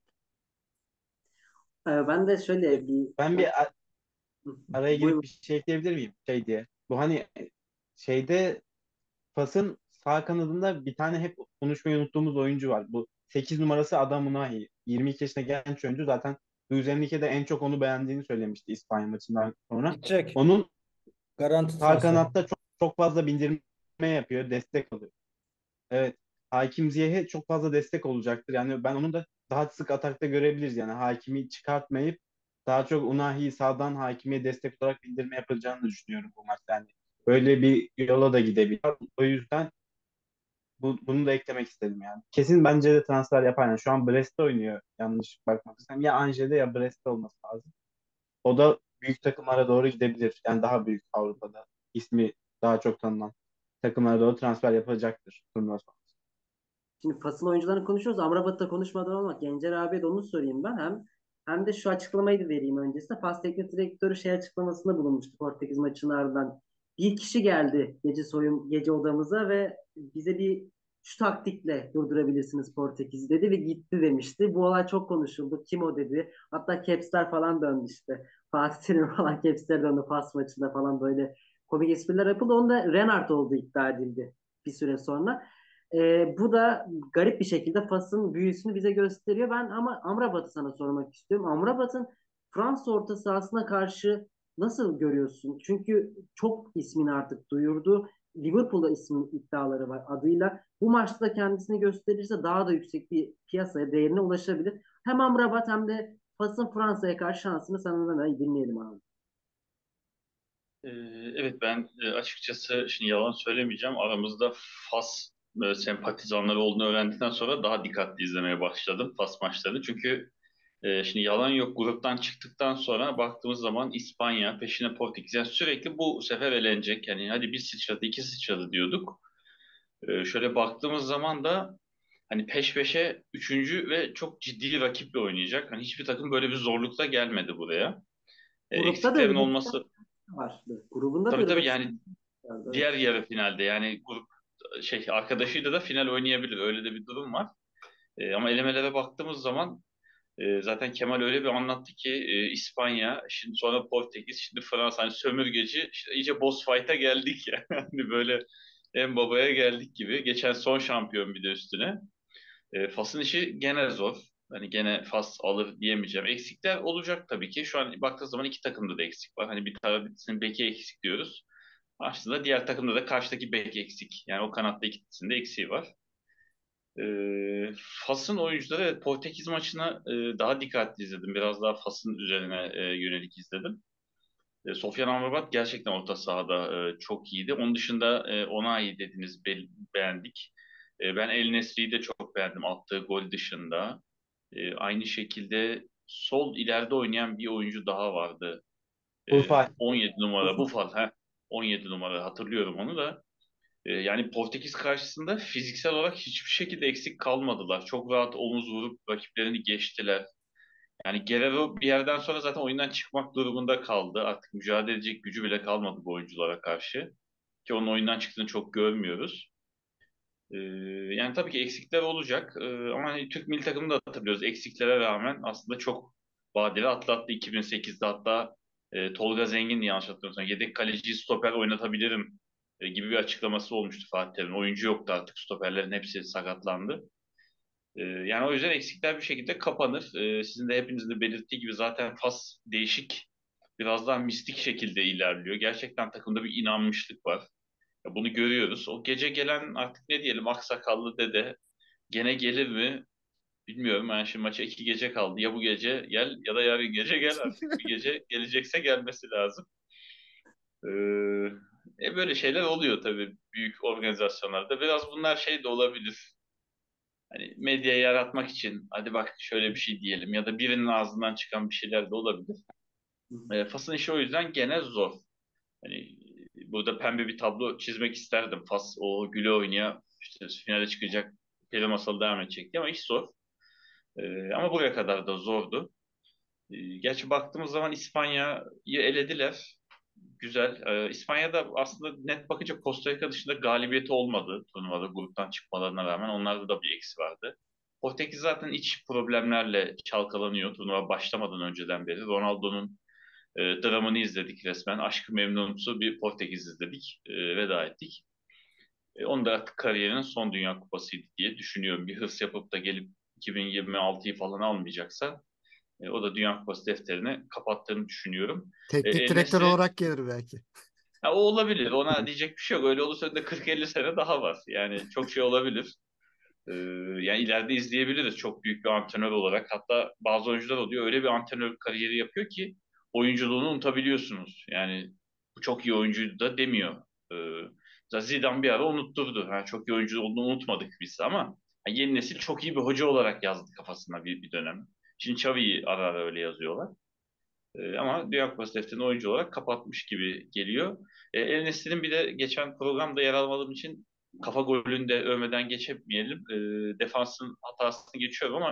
Ben de şöyle bir Ben bir araya girip buyurun. bir şey ekleyebilir miyim? Şey diye. Bu hani şeyde Fas'ın sağ kanadında bir tane hep konuşmayı unuttuğumuz oyuncu var. Bu 8 numarası Adam Unahi. 22 yaşında genç oyuncu. Zaten Luis Enrique de en çok onu beğendiğini söylemişti İspanya maçından sonra. Gidecek. Onun Garanti sağ transfer. kanatta çok fazla bindirme yapıyor. Destek alıyor. Evet. Hakim Ziyech'e çok fazla destek olacaktır. Yani ben onu da daha sık atakta görebiliriz. Yani Hakimi çıkartmayıp daha çok Unahi'yi sağdan hakimiye destek olarak indirme yapacağını düşünüyorum bu maçta. Yani böyle bir yola da gidebilir. O yüzden bunu da eklemek istedim yani. Kesin bence de transfer yapar. Yani şu an Brest'te oynuyor yanlış bakmadıysam. Ya Angers ya Brest'te olması lazım. O da büyük takımlara doğru gidebilir. Yani daha büyük Avrupa'da ismi daha çok tanınan takımlara doğru transfer yapacaktır turnuva sonrası. Şimdi Fas'ın oyuncularını konuşuyoruz. Amrabat'ta konuşmadan olmak. Gencer abiye de onu sorayım ben. Hem de şu açıklamayı da vereyim öncesinde. Fas teknik direktörü şey açıklamasında bulunmuştu Portekiz maçının ardından. Bir kişi geldi gece odamıza ve bize şu taktikle durdurabilirsiniz Portekiz'i dedi ve gitti demişti. Bu olay çok konuşuldu. Kim o dedi. Hatta caps'ler falan döndü işte. Fatih Terim falan caps'ler döndü Fas maçında falan böyle komik espriler yapıldı. Onda Renard olduğu iddia edildi bir süre sonra. Bu da garip bir şekilde Fas'ın büyüsünü bize gösteriyor. Ben ama Amrabat'ı sana sormak istiyorum. Amrabat'ın Fransa orta sahasına karşı nasıl görüyorsun? Çünkü çok ismini artık duyurdu. Liverpool'da ismin iddiaları var adıyla. Bu maçta da kendisini gösterirse daha da yüksek bir piyasaya değerine ulaşabilir. Hem Amrabat hem de Fas'ın Fransa'ya karşı şansını senden da dinleyelim abi. Ee, Evet, ben açıkçası şimdi yalan söylemeyeceğim. Aramızda Fas sempatizanları olduğunu öğrendikten sonra daha dikkatli izlemeye başladım Fas maçlarını. Çünkü şimdi yalan yok, gruptan çıktıktan sonra baktığımız zaman İspanya peşine Portekiz. Yani sürekli bu sefer elenecek. Yani hadi bir sıçradı, iki sıçradı diyorduk. Şöyle baktığımız zaman da hani peş peşe üçüncü ve çok ciddi rakiple oynayacak. Hani hiçbir takım böyle bir zorlukta gelmedi buraya. Grupta da Eksiklerin Hırvatistan olması vardı. Grubunda da tabii tabii, Hırvatistan yani vardı. diğer Evet. yarı finalde yani grup arkadaşıyla da final oynayabilir. Öyle de bir durum var. Ama elemelere baktığımız zaman zaten Kemal öyle bir anlattı ki İspanya, şimdi sonra Portekiz, şimdi Fransa, hani sömürgeci, işte iyice boss fight'a geldik ya. Hani böyle en babaya geldik gibi. Geçen son şampiyon bir de üstüne. Fas'ın işi gene zor. Hani gene Fas alır diyemeyeceğim. Eksikler olacak tabii ki. Şu an baktığı zaman iki takımda da eksik var. Hani bir tarafın beki eksik diyoruz. Aslında diğer takımda da karşıdaki bek eksik. Yani o kanatta ikisinde eksiği var. Fas'ın oyuncuları, evet, Portekiz maçına daha dikkatli izledim. Biraz daha Fas'ın üzerine yönelik izledim. Sofyan Amrabat gerçekten orta sahada çok iyiydi. Onun dışında Onayi dediniz, beğendik. Ben El Nesri'yi de çok beğendim attığı gol dışında. Aynı şekilde sol ileride oynayan bir oyuncu daha vardı. Urfa 17 numara Buffal. 17 numara, hatırlıyorum onu da. Yani Portekiz karşısında fiziksel olarak hiçbir şekilde eksik kalmadılar. Çok rahat omuz vurup rakiplerini geçtiler. Yani Guerrero bir yerden sonra zaten oyundan çıkmak durumunda kaldı. Artık mücadele edecek gücü bile kalmadı bu oyunculara karşı. Ki onun oyundan çıktığını çok görmüyoruz. Ee, Yani tabii ki eksikler olacak. Ama hani Türk milli takımını da hatırlıyoruz. Eksiklere rağmen aslında çok badire atlattı 2008'de. Hatta Tolga Zengin, yanlış hatırlamıyorsam, yedek kaleciyi stoper oynatabilirim gibi bir açıklaması olmuştu Fatih Terim'in. Oyuncu yoktu artık. Stoperlerin hepsi sakatlandı. Yani o yüzden eksikler bir şekilde kapanır. Sizin de hepinizin de belirttiği gibi zaten Fas değişik, biraz daha mistik şekilde ilerliyor. Gerçekten takımda bir inanmışlık var. Ya bunu görüyoruz. O gece gelen, artık ne diyelim, aksakallı dede gene gelir mi bilmiyorum. Yani şimdi maça 2 gece kaldı. Ya bu gece gel ya da yarın gece gel artık. Bir gece gelecekse gelmesi lazım. Böyle şeyler oluyor tabii büyük organizasyonlarda. Biraz bunlar şey de olabilir. Hani medyayı yaratmak için hadi bak şöyle bir şey diyelim, ya da birinin ağzından çıkan bir şeyler de olabilir. Fas'ın işi o yüzden gene zor. Hani burada pembe bir tablo çizmek isterdim. Fas o güle oynaya işte finale çıkacak, peri masalı devam edecek diye, ama iş zor. Ama buraya kadar da zordu. Gerçi baktığımız zaman İspanya'yı elediler. Güzel. İspanya'da aslında net bakınca Costa Rica dışında galibiyeti olmadı turnuvada, gruptan çıkmalarına rağmen. Onlarda da bir eksi vardı. Portekiz zaten iç problemlerle çalkalanıyor turnuva başlamadan önceden beri. Ronaldo'nun dramını izledik resmen. Aşkı Memnun'su bir Portekiz izledik. Veda ettik. Onun da artık kariyerinin son Dünya Kupasıydı diye düşünüyorum. Bir hırs yapıp da gelip 2026'yı falan almayacaksa o da Dünya Kupası defterini kapattığını düşünüyorum. Teknik El direktör Nesri, olarak gelir belki. o olabilir. Ona diyecek bir şey yok. Öyle olursa da 40-50 sene daha var. Yani çok şey olabilir. Ee, Yani ileride izleyebiliriz çok büyük bir antrenör olarak. Hatta bazı oyuncular oluyor öyle bir antrenör kariyeri yapıyor ki oyunculuğunu unutabiliyorsunuz. Yani bu çok iyi oyuncuydu da demiyor. Zidane bir ara unutturdu. Ha, çok iyi oyuncu olduğunu unutmadık biz ama yeni nesil çok iyi bir hoca olarak yazdı kafasına bir dönem. Şimdi Xavi'yi ara ara öyle yazıyorlar. Ama Dünya Kupası defterini oyuncu olarak kapatmış gibi geliyor. El Nesri'nin bir de geçen programda yer almadığım için kafa golünü de övmeden geçemeyelim. Defansın hatasını geçiyorum ama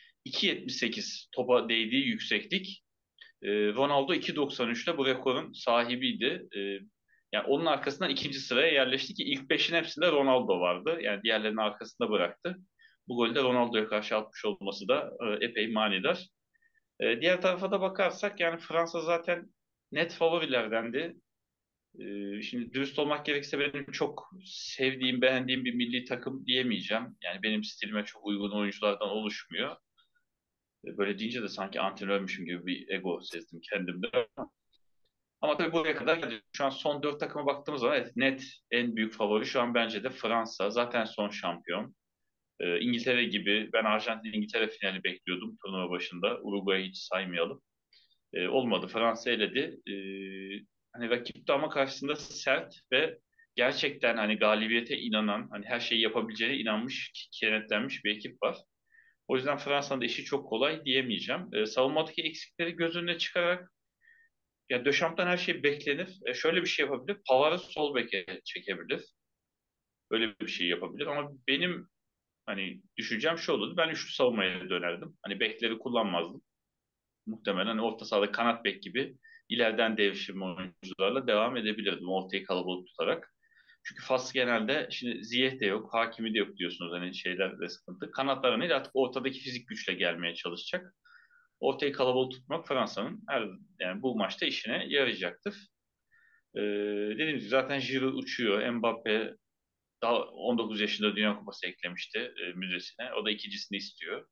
2.78 topa değdiği yükseklik. Ronaldo 2.93'te bu rekorun sahibiydi. Yani onun arkasından ikinci sıraya yerleşti ki ilk beşin hepsinde Ronaldo vardı. Yani diğerlerinin arkasında bıraktı. Bu golü de Ronaldo'ya karşı atmış olması da epey manidar. Diğer tarafa da bakarsak yani Fransa zaten net favorilerdendi. Şimdi dürüst olmak gerekirse benim çok sevdiğim, beğendiğim bir milli takım diyemeyeceğim. Yani benim stilime çok uygun oyunculardan oluşmuyor. Böyle deyince de sanki antrenörmüşüm gibi bir ego sezdim kendimde. Ama tabii buraya kadar geldik. Şu an son dört takıma baktığımız zaman evet, net en büyük favori şu an bence de Fransa. Zaten son şampiyon. İngiltere gibi ben Arjantin-İngiltere finali bekliyordum turnuva başında. Uruguay'ı hiç saymayalım. Olmadı. Fransa eledi. Hani rakip de ama karşısında sert ve gerçekten hani galibiyete inanan, hani her şeyi yapabileceğine inanmış, kenetlenmiş bir ekip var. O yüzden Fransa'nın da işi çok kolay diyemeyeceğim. Savunmadaki eksikleri göz önüne çıkarak ya Döşamp'tan her şey beklenir. Şöyle bir şey yapabilir. Pavard'ı sol beke çekebilir. Böyle bir şey yapabilir ama benim hani düşüncem şu olurdu. Ben üçlü savunmaya dönerdim. Hani bekleri kullanmazdım. Muhtemelen hani orta sahada kanat bek gibi ileriden devşirme oyuncularla devam edebilirdim ortayı kalabalık tutarak. Çünkü Fas genelde şimdi Ziyech de yok, Hakimi de yok diyorsunuz hani şeyler de sıkıntı. Kanatlarına değil artık ortadaki fizik güçle gelmeye çalışacak. Ortayı kalabalık tutmak Fransa'nın yani bu maçta işine yarayacaktır. Dediğim gibi zaten Giroud uçuyor. Mbappe daha 19 yaşında Dünya Kupası eklemişti müzesine. O da ikincisini istiyor.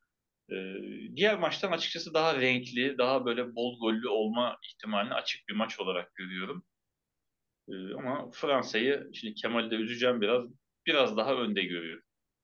Diğer maçtan açıkçası daha renkli, daha böyle bol gollü olma ihtimalini açık bir maç olarak görüyorum. Ama Fransa'yı şimdi Kemal'i de üzeceğim biraz daha önde görüyorum.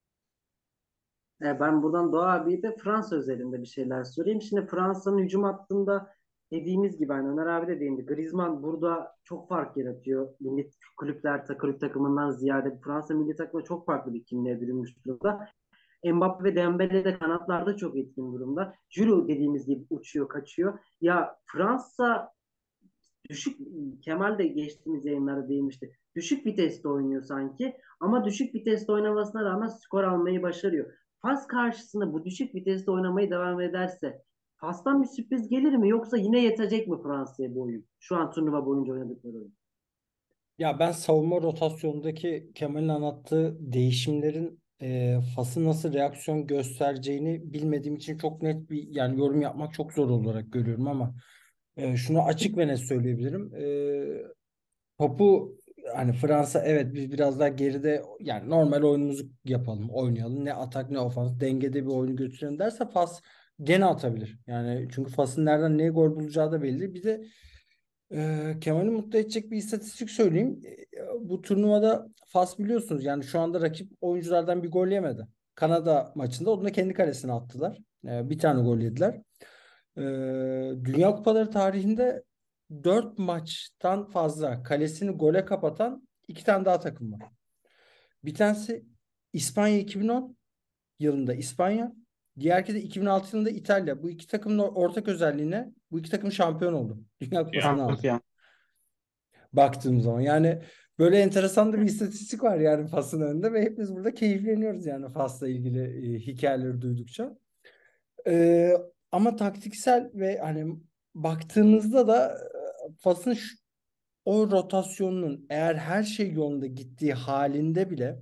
Ben buradan Doğa abiye de Fransa özelinde bir şeyler sorayım. Şimdi Fransa'nın hücum hattında dediğimiz gibi hani Öner abi de değindi. Griezmann burada çok fark yaratıyor. Milli kulüp takımından ziyade Fransa milli takımı çok farklı bir kimliğe bürünmüş durumda. Mbappe ve Dembele de kanatlarda çok etkin durumda. Giroud dediğimiz gibi uçuyor, kaçıyor. Ya Fransa düşük, Kemal de geçtiğimiz yayınlarda değinmişti. Düşük viteste oynuyor sanki ama düşük viteste oynamasına rağmen skor almayı başarıyor. Fas karşısında bu düşük viteste oynamayı devam ederse Fas'tan bir sürpriz gelir mi yoksa yine yetecek mi Fransa'ya bu oyun? Şu an turnuva boyunca oynadıkları oyun. Ya ben savunma rotasyondaki Kemal'in anlattığı değişimlerin Fas'ın nasıl reaksiyon göstereceğini bilmediğim için çok net bir yani yorum yapmak çok zor olarak görüyorum ama şunu açık ve net söyleyebilirim. Topu hani Fransa evet biz biraz daha geride yani normal oyunumuzu yapalım, oynayalım. Ne atak ne ofans dengede bir oyunu götürelim derse Fas gene atabilir. Yani çünkü Fas'ın nereden neye gol bulacağı da belli. Bir de Kemal'i mutlu edecek bir istatistik söyleyeyim. Bu turnuvada Fas biliyorsunuz yani şu anda rakip oyunculardan bir gol yemedi. Kanada maçında onu da kendi kalesine attılar. Bir tane gol yediler. Ee, Dünya Kupaları tarihinde 4 maçtan fazla kalesini gole kapatan iki tane daha takım var. Bir tanesi İspanya 2010 yılında İspanya. Diğerki de 2006 yılında İtalya. Bu iki takımın ortak özelliğine bu iki takım şampiyon oldu. Dünya Ya Kupası'nı aldı. Şampiyon. Baktığım zaman. Yani böyle enteresan da bir istatistik var yani Fas'ın önünde ve hepimiz burada keyifleniyoruz yani Fas'la ilgili hikayeleri duydukça. E, Ama taktiksel ve hani baktığınızda da Fas'ın o rotasyonunun eğer her şey yolunda gittiği halinde bile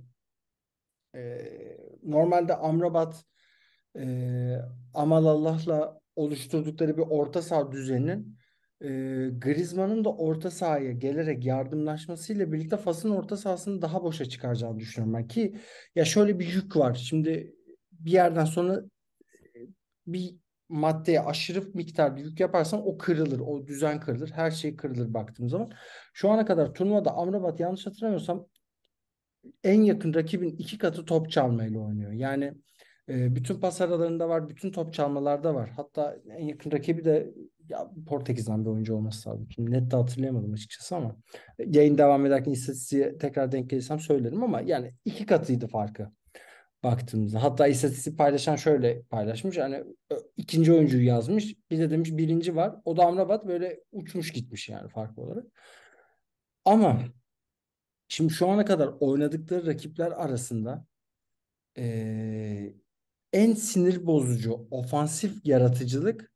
normalde Amrabat e, Amal Allah'la oluşturdukları bir orta saha düzeninin e, Griezmann'ın da orta sahaya gelerek yardımlaşmasıyla birlikte Fas'ın orta sahasını daha boşa çıkaracağını düşünüyorum ben ki ya şöyle bir yük var. Şimdi bir yerden sonra bir maddeye aşırı miktarda yük yaparsan o kırılır. O düzen kırılır. Her şey kırılır baktığım zaman. Şu ana kadar turnuvada Amrabat yanlış hatırlamıyorsam en yakın rakibin 2 katı top çalmayla oynuyor. Yani bütün pas aralarında var, bütün top çalmalarda var. Hatta en yakın rakibi de ya, Portekiz'den bir oyuncu olması lazım. Şimdi net de hatırlayamadım açıkçası ama yayın devam ederken istatistiğe tekrar denk gelirsem söylerim ama yani 2 katıydı farkı baktığımızda. Hatta istatistiği paylaşan şöyle paylaşmış. Yani ikinci oyuncuyu yazmış. Bir de demiş birinci var. O da Amrabat böyle uçmuş gitmiş yani fark olarak. Ama şimdi şu ana kadar oynadıkları rakipler arasında e, en sinir bozucu ofansif yaratıcılık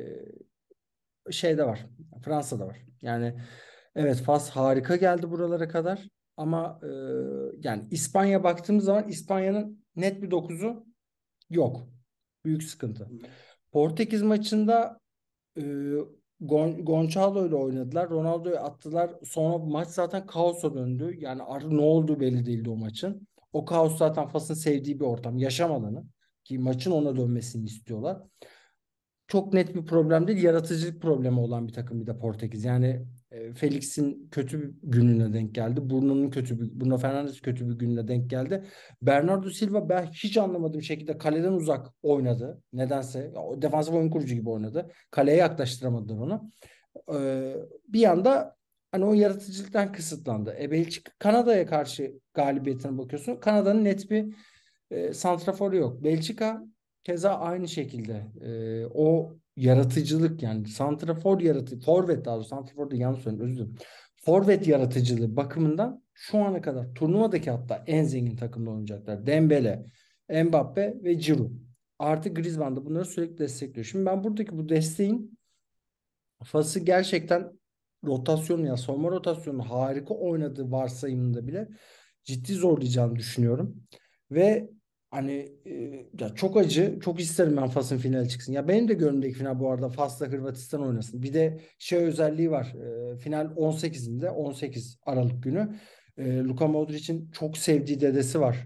şeyde var. Fransa'da var. Yani evet Fas harika geldi buralara kadar ama yani İspanya baktığımız zaman İspanya'nın net bir dokuzu yok. Büyük sıkıntı. Portekiz maçında e, Gonçalo ile oynadılar. Ronaldo'yu attılar. Sonra maç zaten kaosa döndü. Yani artık ne olduğu belli değildi o maçın. O kaos zaten Fas'ın sevdiği bir ortam. Yaşam alanı. Ki maçın ona dönmesini istiyorlar. Çok net bir problem değil. Yaratıcılık problemi olan bir takım bir de Portekiz. Yani Felix'in kötü bir gününe denk geldi. Bruno Fernandes kötü bir gününe denk geldi. Bernardo Silva ben hiç anlamadığım şekilde kaleden uzak oynadı. Nedense o defansif oyun kurucu gibi oynadı. Kaleye yaklaştıramadılar onu. Bir yanda hani o yaratıcılıktan kısıtlandı. Belçika Kanada'ya karşı galibiyetine bakıyorsun. Kanada'nın net bir santraforu yok. Belçika keza aynı şekilde o yaratıcılık yani forvet daha doğrusu santrafor da yanlış söyledim özür dilerim. Forvet yaratıcılığı bakımından şu ana kadar turnuvadaki hatta en zengin takımda oynayacaklar. Dembele, Mbappe ve Giroud. Artı Griezmann da bunları sürekli destekliyor. Şimdi ben buradaki bu desteğin Fas'ı gerçekten rotasyonu ya savunma rotasyonu harika oynadığı varsayımında bile ciddi zorlayacağını düşünüyorum. Ve hani ya çok acı, çok isterim ben Fas'ın finale çıksın. Ya benim de gönlümdeki final bu arada Fas'la Hırvatistan oynasın. Bir de şey özelliği var. Final 18'inde 18 Aralık günü. Luka Modric'in çok sevdiği dedesi var.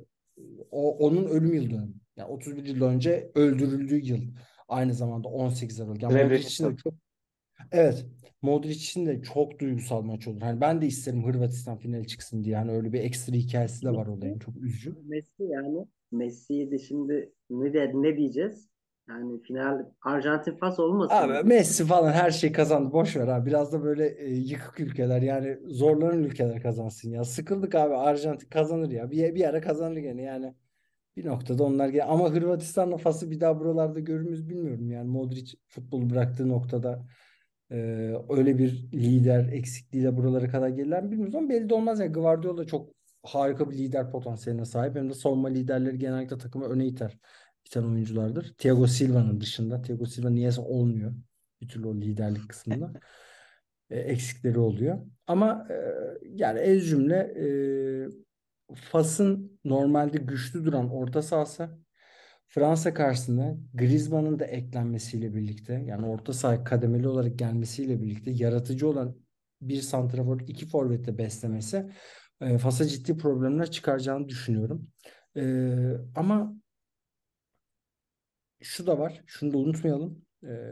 Onun ölüm yıl dönümü. Yani 31 yıl önce öldürüldüğü yıl. Aynı zamanda 18 Aralık. Yani Modric için de Srebrenica. çok evet. Modric için de çok duygusal maç olur. Hani ben de isterim Hırvatistan finali çıksın diye. Hani öyle bir ekstra hikayesi de var Messi, olayın. Çok üzücü. Messi yani Messi'yi de şimdi ne diyeceğiz? Yani final Arjantin Fas olmasın mı Abi diyorsun? Messi falan her şey kazandı. Boş ver abi. Biraz da böyle yıkık ülkeler yani zorlanan ülkeler kazansın ya. Sıkıldık abi. Arjantin kazanır ya. Bir ara kazanır gene yani. Bir noktada onlar gene. Ama Hırvatistan'la Fas'ı bir daha buralarda görür müyüz bilmiyorum. Yani Modric futbolu bıraktığı noktada e, öyle bir lider eksikliğiyle buralara kadar gelirler mi bilmiyoruz ama belli de olmaz. Yani Guardiola çok harika bir lider potansiyeline sahip. Hem de savunma liderleri genellikle takımı öne iten oyunculardır. Thiago Silva'nın dışında. Thiago Silva niyeyse olmuyor. Bir türlü o liderlik kısmında. Eksikleri oluyor. Ama yani ez cümle Fas'ın normalde güçlü duran orta sahası Fransa karşısında Griezmann'ın da eklenmesiyle birlikte yani orta saha kademeli olarak gelmesiyle birlikte yaratıcı olan bir santrafor iki forvette beslemesi Fas'a ciddi problemler çıkaracağını düşünüyorum. Ama şu da var. Şunu da unutmayalım.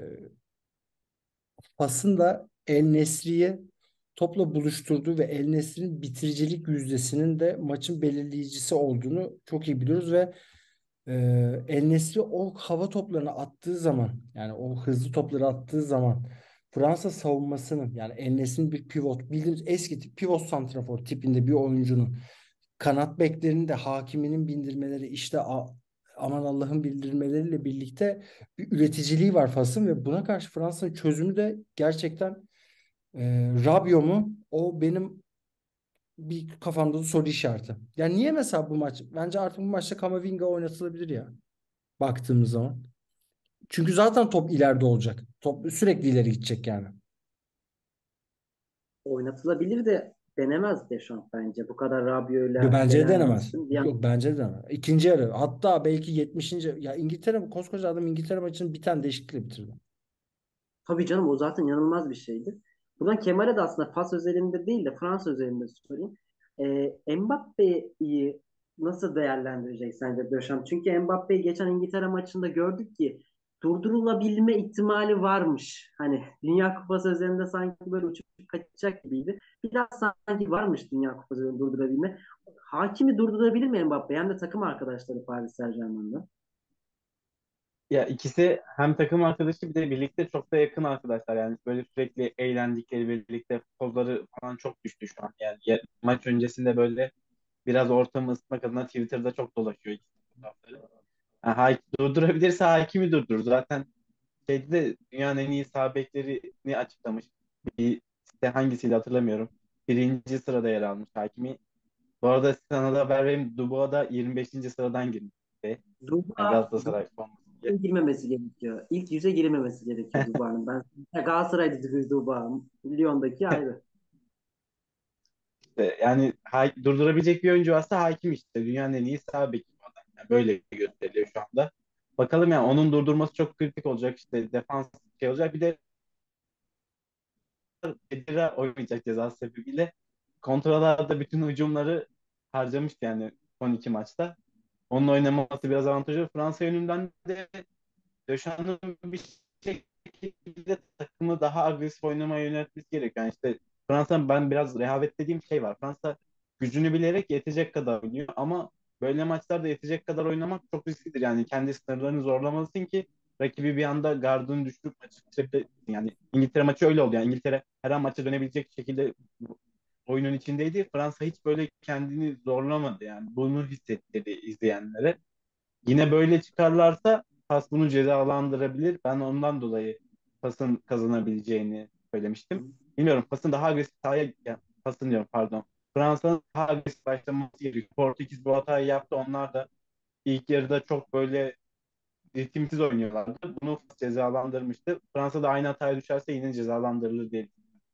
Fas'ın da El Nesri'yi topla buluşturduğu ve El Nesri'nin bitiricilik yüzdesinin de maçın belirleyicisi olduğunu çok iyi biliyoruz ve e, El Nesri o hava toplarını attığı zaman yani o hızlı topları attığı zaman Fransa savunmasının yani El Nesri'nin bir pivot bildiğimiz eski tip pivot santrafor tipinde bir oyuncunun kanat beklerinin de hakiminin bindirmeleri işte aman Allah'ın bildirmeleriyle birlikte bir üreticiliği var Fas'ın ve buna karşı Fransa'nın çözümü de gerçekten Rabiot mu? O benim bir kafamda da soru işareti. Yani niye mesela bu maç? Bence artık bu maçta Kamavinga oynatılabilir ya. Baktığımız zaman. Çünkü zaten top ileride olacak. Top sürekli ileri gidecek yani. Oynatılabilir de denemez Deschamps bence. Bu kadar Yo, Rabiot'uyla bence de denemez. denenmesin. Bir an Yok bence de denemez. İkinci yarı. Hatta belki 70. Ya İngiltere koskoca adam İngiltere maçını bir tane değişiklikle bitirdi. tabii canım o zaten inanılmaz bir şeydi. Buradan Kemal'e de aslında Fas özelinde değil de Fransa özelinde sorayım. Mbappe'yi nasıl değerlendirecek sence Deschamps? Çünkü Mbappe'yi geçen İngiltere maçında gördük ki durdurulabilme ihtimali varmış. Hani Dünya Kupası özelinde sanki böyle uçup kaçacak gibiydi. Biraz sanki varmış Dünya Kupası özelinde durdurabilme. Hakimi durdurabilir mi Mbappe? Hem de takım arkadaşları Paris Saint-Germain'de. Ya ikisi hem takım arkadaşı bir de birlikte çok da yakın arkadaşlar. Yani böyle sürekli eğlendikleri, birlikte futbolları falan çok düştü şu an. Yani maç öncesinde böyle biraz ortamı ısıtmak adına Twitter'da çok dolaşıyor ikisi fotoğrafları. Yani durdurabilirse Hakimi durdurur. Zaten şeyde de dünyanın en iyi sağ beklerini açıklamış. Bir site hangisiydi hatırlamıyorum. Birinci sırada yer almış Hakimi. Bu arada sana da haber vereyim. Dubois da 25. sıradan girmiş. Yani Duba Galatasaray forması. girmemesi gerekiyor. İlk yüze girmemesi gerekiyor Duba'nın. Galatasaray'da Duba. Lyon'daki ayrı. Yani durdurabilecek bir oyuncu varsa Hakim işte. Dünyanın en iyi sağ beki bu adam. Yani böyle gösteriliyor şu anda. Bakalım yani onun durdurması çok kritik olacak. İşte defans şey olacak. Bir de Kedira oynayacak cezası sebebiyle. Kontralarda bütün hücumları harcamıştı yani son iki maçta. Onun oynaması biraz avantajlı. Fransa yönünden de Deschamps bir şekilde takımı daha agresif oynamaya yöneltmesi gerekiyor. Yani işte Fransa ben biraz rehavet dediğim şey var. Fransa gücünü bilerek yetecek kadar oynuyor ama böyle maçlarda yetecek kadar oynamak çok risklidir. Yani kendi sınırlarını zorlamalısın ki rakibi bir anda gardını düşürüp maçı bitirebilirsin. Yani İngiltere maçı öyle oldu. Yani İngiltere her an maça dönebilecek şekilde oyunun içindeydi. Fransa hiç böyle kendini zorlamadı yani. Bunu hissettirdi izleyenlere. Yine böyle çıkarlarsa PAS bunu cezalandırabilir. Ben ondan dolayı PAS'ın kazanabileceğini söylemiştim. Bilmiyorum PAS'ın daha agresif sahaya yani PAS'ın diyorum pardon. Fransa'nın daha agresif başlaması gerekiyor. Portekiz bu hatayı yaptı. Onlar da ilk yarıda çok böyle ritimsiz oynuyorlardı. Bunu cezalandırmıştı. Fransa da aynı hataya düşerse yine cezalandırılır diye.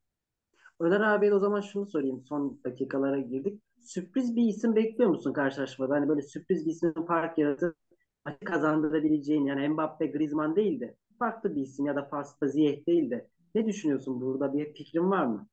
Öner abiye o zaman şunu sorayım. Son dakikalara girdik. Sürpriz bir isim bekliyor musun karşılaşmada? Hani böyle sürpriz bir isim fark yaratıp maçı kazandırabileceğin, yani Mbappe, Griezmann değil de farklı bir isim ya da Fas'ta Ziyech değil de ne düşünüyorsun, burada bir fikrin var mı?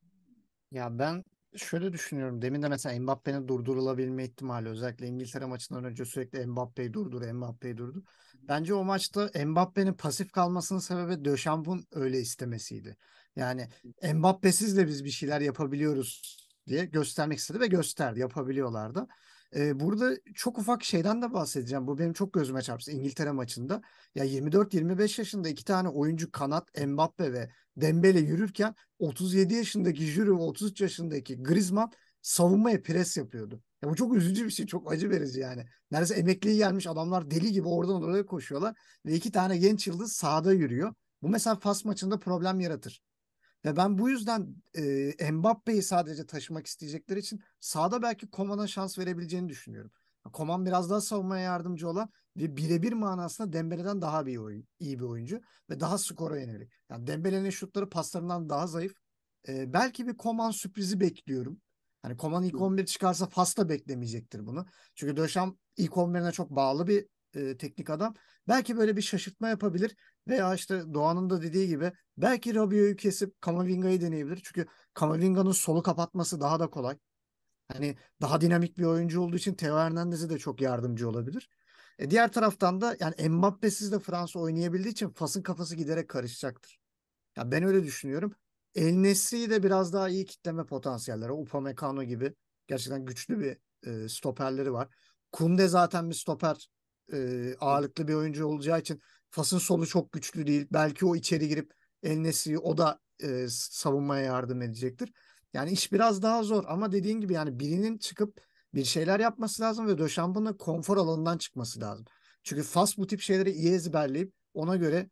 Ya ben şöyle düşünüyorum. Demin de mesela Mbappe'nin durdurulabilme ihtimali, özellikle İngiltere maçından önce sürekli Mbappe'yi durdur, Mbappe'yi durdur. Bence o maçta Mbappe'nin pasif kalmasının sebebi Döşamp'ın öyle istemesiydi. Yani Mbappe'siz de biz bir şeyler yapabiliyoruz diye göstermek istedi ve gösterdi. Yapabiliyorlar da. Burada çok ufak şeyden de bahsedeceğim. Bu benim çok gözüme çarptı İngiltere maçında. Ya 24-25 yaşında iki tane oyuncu, kanat Mbappe ve Dembele yürürken 37 yaşındaki Jüri ve 33 yaşındaki Griezmann savunmaya pres yapıyordu. Ya bu çok üzücü bir şey, çok acı verici yani. Neredeyse emekliye gelmiş adamlar deli gibi oradan oraya koşuyorlar ve iki tane genç yıldız sahada yürüyor. Bu mesela Fas maçında problem yaratır. Ve ben bu yüzden Mbappe'yi sadece taşımak isteyecekleri için sahada belki Coman'a şans verebileceğini düşünüyorum. Coman biraz daha savunmaya yardımcı olan ve birebir manasında Dembele'den daha iyi bir oyuncu ve daha skora yönelik. Yani Dembele'nin şutları paslarından daha zayıf. Belki bir Coman sürprizi bekliyorum. Hani Coman ilk 11 çıkarsa Fas da beklemeyecektir bunu. Çünkü Döşam ilk 11'ine çok bağlı bir teknik adam. Belki böyle bir şaşırtma yapabilir veya işte Doğan'ın da dediği gibi belki Rabiot'u kesip Kamavinga'yı deneyebilir. Çünkü Kamavinga'nın solu kapatması daha da kolay. Hani daha dinamik bir oyuncu olduğu için Theo Hernandez'e de çok yardımcı olabilir. Diğer taraftan da yani Mbappe'siz de Fransa oynayabildiği için Fas'ın kafası giderek karışacaktır. Ya ben öyle düşünüyorum. El Nesri'yi de biraz daha iyi kitleme potansiyelleri. Upamecano gibi gerçekten güçlü bir stoperleri var. Kunde zaten bir stoper ağırlıklı bir oyuncu olacağı için Fas'ın solu çok güçlü değil. Belki o içeri girip El Nesri'yi o da savunmaya yardım edecektir. Yani iş biraz daha zor ama dediğin gibi yani birinin çıkıp bir şeyler yapması lazım ve Döşambı'nın konfor alanından çıkması lazım. Çünkü Fas bu tip şeyleri iyi ezberleyip ona göre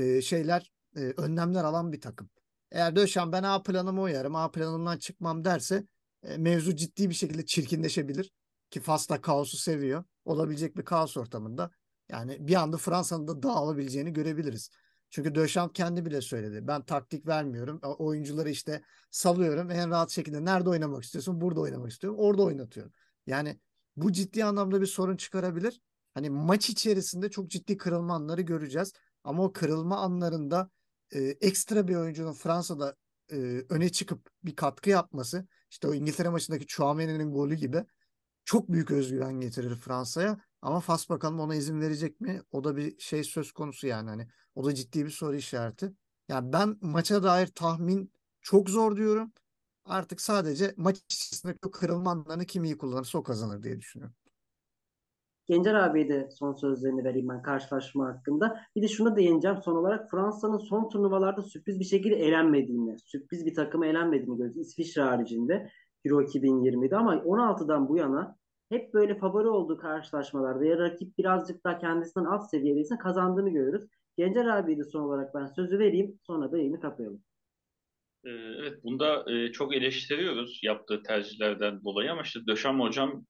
önlemler alan bir takım. Eğer Döşen ben A planıma uyarım, A planımdan çıkmam derse mevzu ciddi bir şekilde çirkinleşebilir. Ki Fas da kaosu seviyor. Olabilecek bir kaos ortamında. Yani bir anda Fransa'nın da dağılabileceğini görebiliriz. Çünkü Döşen kendi bile söyledi. Ben taktik vermiyorum. Oyuncuları işte salıyorum. En rahat şekilde nerede oynamak istiyorsun? Burada oynamak istiyorum. Orada oynatıyorum. Yani bu ciddi anlamda bir sorun çıkarabilir. Hani maç içerisinde çok ciddi kırılma anları göreceğiz. Ama o kırılma anlarında ekstra bir oyuncunun Fransa'da e, öne çıkıp bir katkı yapması, işte o İngiltere maçındaki Tchouaméni'nin golü gibi çok büyük özgüven getirir Fransa'ya. Ama Fas bakalım ona izin verecek mi? O da bir şey söz konusu yani. Hani o da ciddi bir soru işareti. Yani ben maça dair tahmin çok zor diyorum. Artık sadece maç içerisindeki o kırılma anlarını kim iyi kullanırsa o kazanır diye düşünüyorum. Gencer abiye de son sözlerini vereyim ben karşılaşma hakkında. Bir de şuna değineceğim son olarak. Fransa'nın son turnuvalarda sürpriz bir şekilde elenmediğini, sürpriz bir takıma elenmediğini görüyoruz. İsviçre haricinde Euro 2020'de ama 16'dan bu yana hep böyle favori olduğu karşılaşmalarda ya rakip birazcık daha kendisinden alt seviyedeyse kazandığını görüyoruz. Gencer abiye de son olarak ben sözü vereyim. Sonra da yayını kapayalım. Evet, bunda çok eleştiriyoruz yaptığı tercihlerden dolayı ama işte Döşem hocam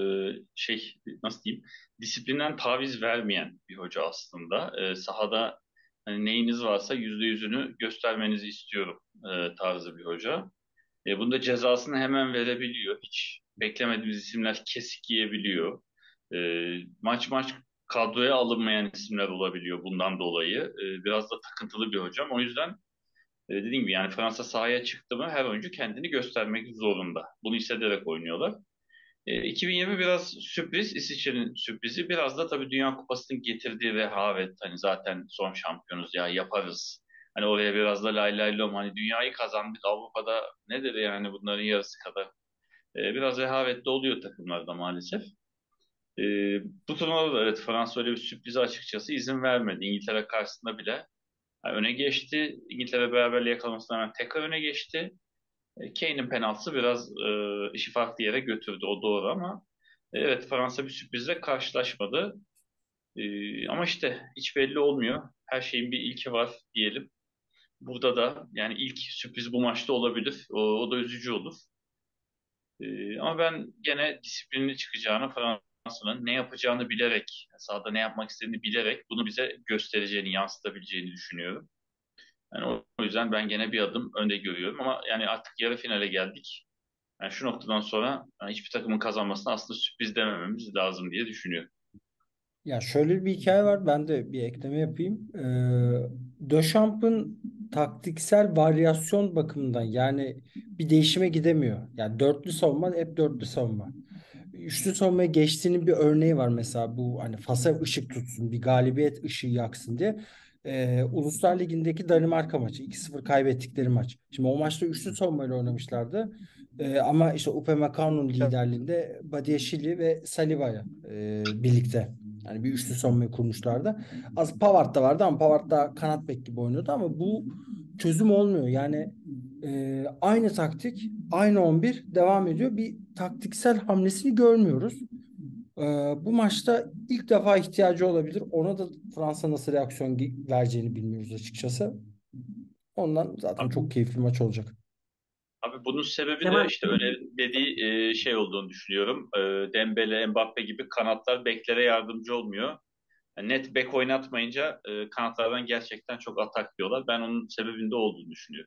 nasıl diyeyim, disiplinden taviz vermeyen bir hoca aslında. Sahada hani neyiniz varsa %100'ünü göstermenizi istiyorum tarzı bir hoca. Bunda cezasını hemen verebiliyor. Hiç beklemediğimiz isimler kesik yiyebiliyor. Maç kadroya alınmayan isimler olabiliyor bundan dolayı. Biraz da takıntılı bir hocam. O yüzden dediğim gibi yani Fransa sahaya çıktı mı her oyuncu kendini göstermek zorunda. Bunu hissederek oynuyorlar. 2020 biraz sürpriz, İsviçre'nin sürprizi. Biraz da tabii Dünya Kupası'nın getirdiği rehavet. Hani zaten son şampiyonuz ya yaparız. Hani oraya biraz da lay lay lom. Hani dünyayı kazandık Avrupa'da nedir yani bunların yarısı kadar. Biraz rehavetli oluyor takımlarda maalesef. E, Bu turnuvada da evet Fransa öyle bir sürprize açıkçası izin vermedi. İngiltere karşısında bile öne geçti. İngiltere beraberliğe yakalamasına rağmen tekrar öne geçti. Kane'in penaltısı biraz işi farklı yere götürdü. O doğru ama evet Fransa bir sürprizle karşılaşmadı. Ama işte hiç belli olmuyor. Her şeyin bir ilki var diyelim. Burada da yani ilk sürpriz bu maçta olabilir. O da üzücü olur. Ama ben gene disiplinli çıkacağını, Fransa'nın ne yapacağını bilerek, sahada ne yapmak istediğini bilerek bunu bize göstereceğini, yansıtabileceğini düşünüyorum. Yani o yüzden ben gene bir adım önde görüyorum ama yani artık yarı finale geldik. Yani şu noktadan sonra yani hiçbir takımın kazanmasına aslında sürpriz demememiz lazım diye düşünüyorum. Ya şöyle bir hikaye var. Ben de bir ekleme yapayım. Döchamp'ın taktiksel varyasyon bakımından yani bir değişime gidemiyor. Yani dörtlü savunma hep dörtlü savunma. Üçlü savunmaya geçtiğinin bir örneği var mesela bu hani Fas'a ışık tutsun, bir galibiyet ışığı yaksın diye. Uluslar Ligi'ndeki Danimarka maçı 2-0 kaybettikleri maç. Şimdi o maçta üçlü savunmayla oynamışlardı. Ama işte Upamecano'nun liderliğinde Badiashile ve Saliva'ya birlikte yani bir üçlü savunmayı kurmuşlardı. Az Pavard da vardı ama Pavard da kanat bek gibi oynuyordu ama bu çözüm olmuyor. Yani aynı taktik, aynı 11 devam ediyor. Bir taktiksel hamlesini görmüyoruz. Ee, Bu maçta ilk defa ihtiyacı olabilir. Ona da Fransa nasıl reaksiyon vereceğini bilmiyoruz açıkçası. Ondan zaten Abi, çok keyifli maç olacak. abi bunun sebebi de Kemal, işte öyle dediği şey olduğunu düşünüyorum. Dembele, Mbappe gibi kanatlar beklere yardımcı olmuyor. Yani net bek oynatmayınca kanatlardan gerçekten çok atak diyorlar. Ben onun sebebinde olduğunu düşünüyorum.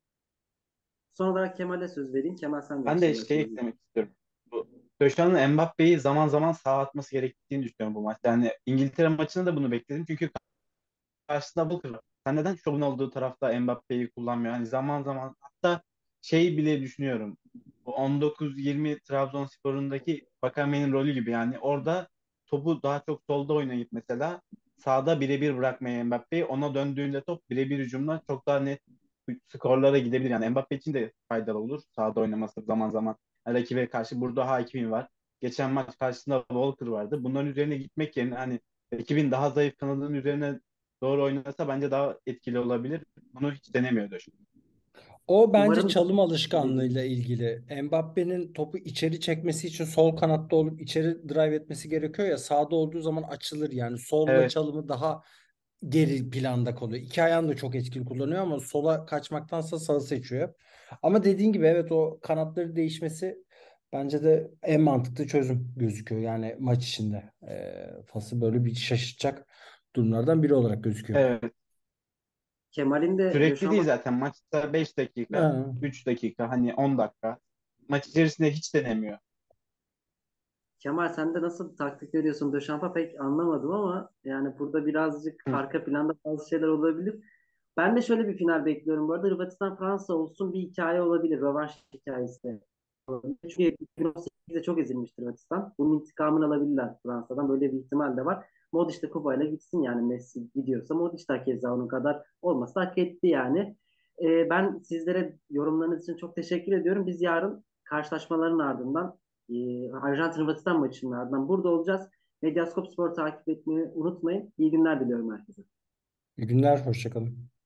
son olarak Kemal'e söz vereyim. Kemal sen de bir Ben de şeyler şey söyle. eklemek istiyorum. Bu Döşan'ın Mbappe'yi zaman zaman sağa atması gerektiğini düşünüyorum bu maçta. Yani İngiltere maçında da bunu bekledim. Çünkü karşısında Walker var. Sen neden şovun olduğu tarafta Mbappe'yi kullanmıyor? Hani zaman zaman hatta şey bile düşünüyorum. Bu 19-20 Trabzonspor'undaki Vakame'nin rolü gibi yani orada topu daha çok solda oynayıp mesela sağda birebir bırakmaya Mbappe'yi ona döndüğünde top birebir hücumla çok daha net skorlara gidebilir. Yani Mbappe için de faydalı olur sağda oynaması zaman zaman. Yani rakibe karşı burada Hakimi var. Geçen maç karşısında Walker vardı. Bunların üzerine gitmek yerine hani rakibin daha zayıf kanadının üzerine doğru oynasa bence daha etkili olabilir. Bunu hiç denemiyordu şimdi. O bence Umarım çalım dediğim alışkanlığıyla ilgili. Mbappé'nin topu içeri çekmesi için sol kanatta olup içeri drive etmesi gerekiyor ya sağda olduğu zaman açılır yani solla Evet, çalımı daha geri planda kalıyor. İki ayağını da çok etkili kullanıyor ama sola kaçmaktansa sağı seçiyor hep. Ama dediğin gibi evet o kanatları değişmesi bence de en mantıklı çözüm gözüküyor. Yani maç içinde. Fas'ı böyle bir şaşırtacak durumlardan biri olarak gözüküyor. evet. Kemal'in de Sürekli değil Döşam'a zaten. Maçta 5 dakika, Ha. 3 dakika, hani 10 dakika. Maç içerisinde hiç denemiyor. Kemal sen de nasıl taktik veriyorsun Döşamp'a pek anlamadım ama yani burada birazcık Hı. arka planda bazı şeyler olabilir. Ben de şöyle bir final bekliyorum bu arada. Hırvatistan Fransa olsun bir hikaye olabilir. Rövanş hikayesi. Çünkü 2018'de çok ezilmiştir Hırvatistan. Bunun intikamını alabilirler Fransa'dan. Böyle bir ihtimal de var. Modric de kupayla gitsin yani Messi gidiyorsa Modric de keza onun kadar olmasa hak etti yani. Ben sizlere yorumlarınız için çok teşekkür ediyorum. Biz yarın karşılaşmaların ardından Arjantin Hırvatistan maçının ardından burada olacağız. Medyaskop Spor takip etmeyi unutmayın. İyi günler diliyorum herkese. İyi günler, hoşça kalın.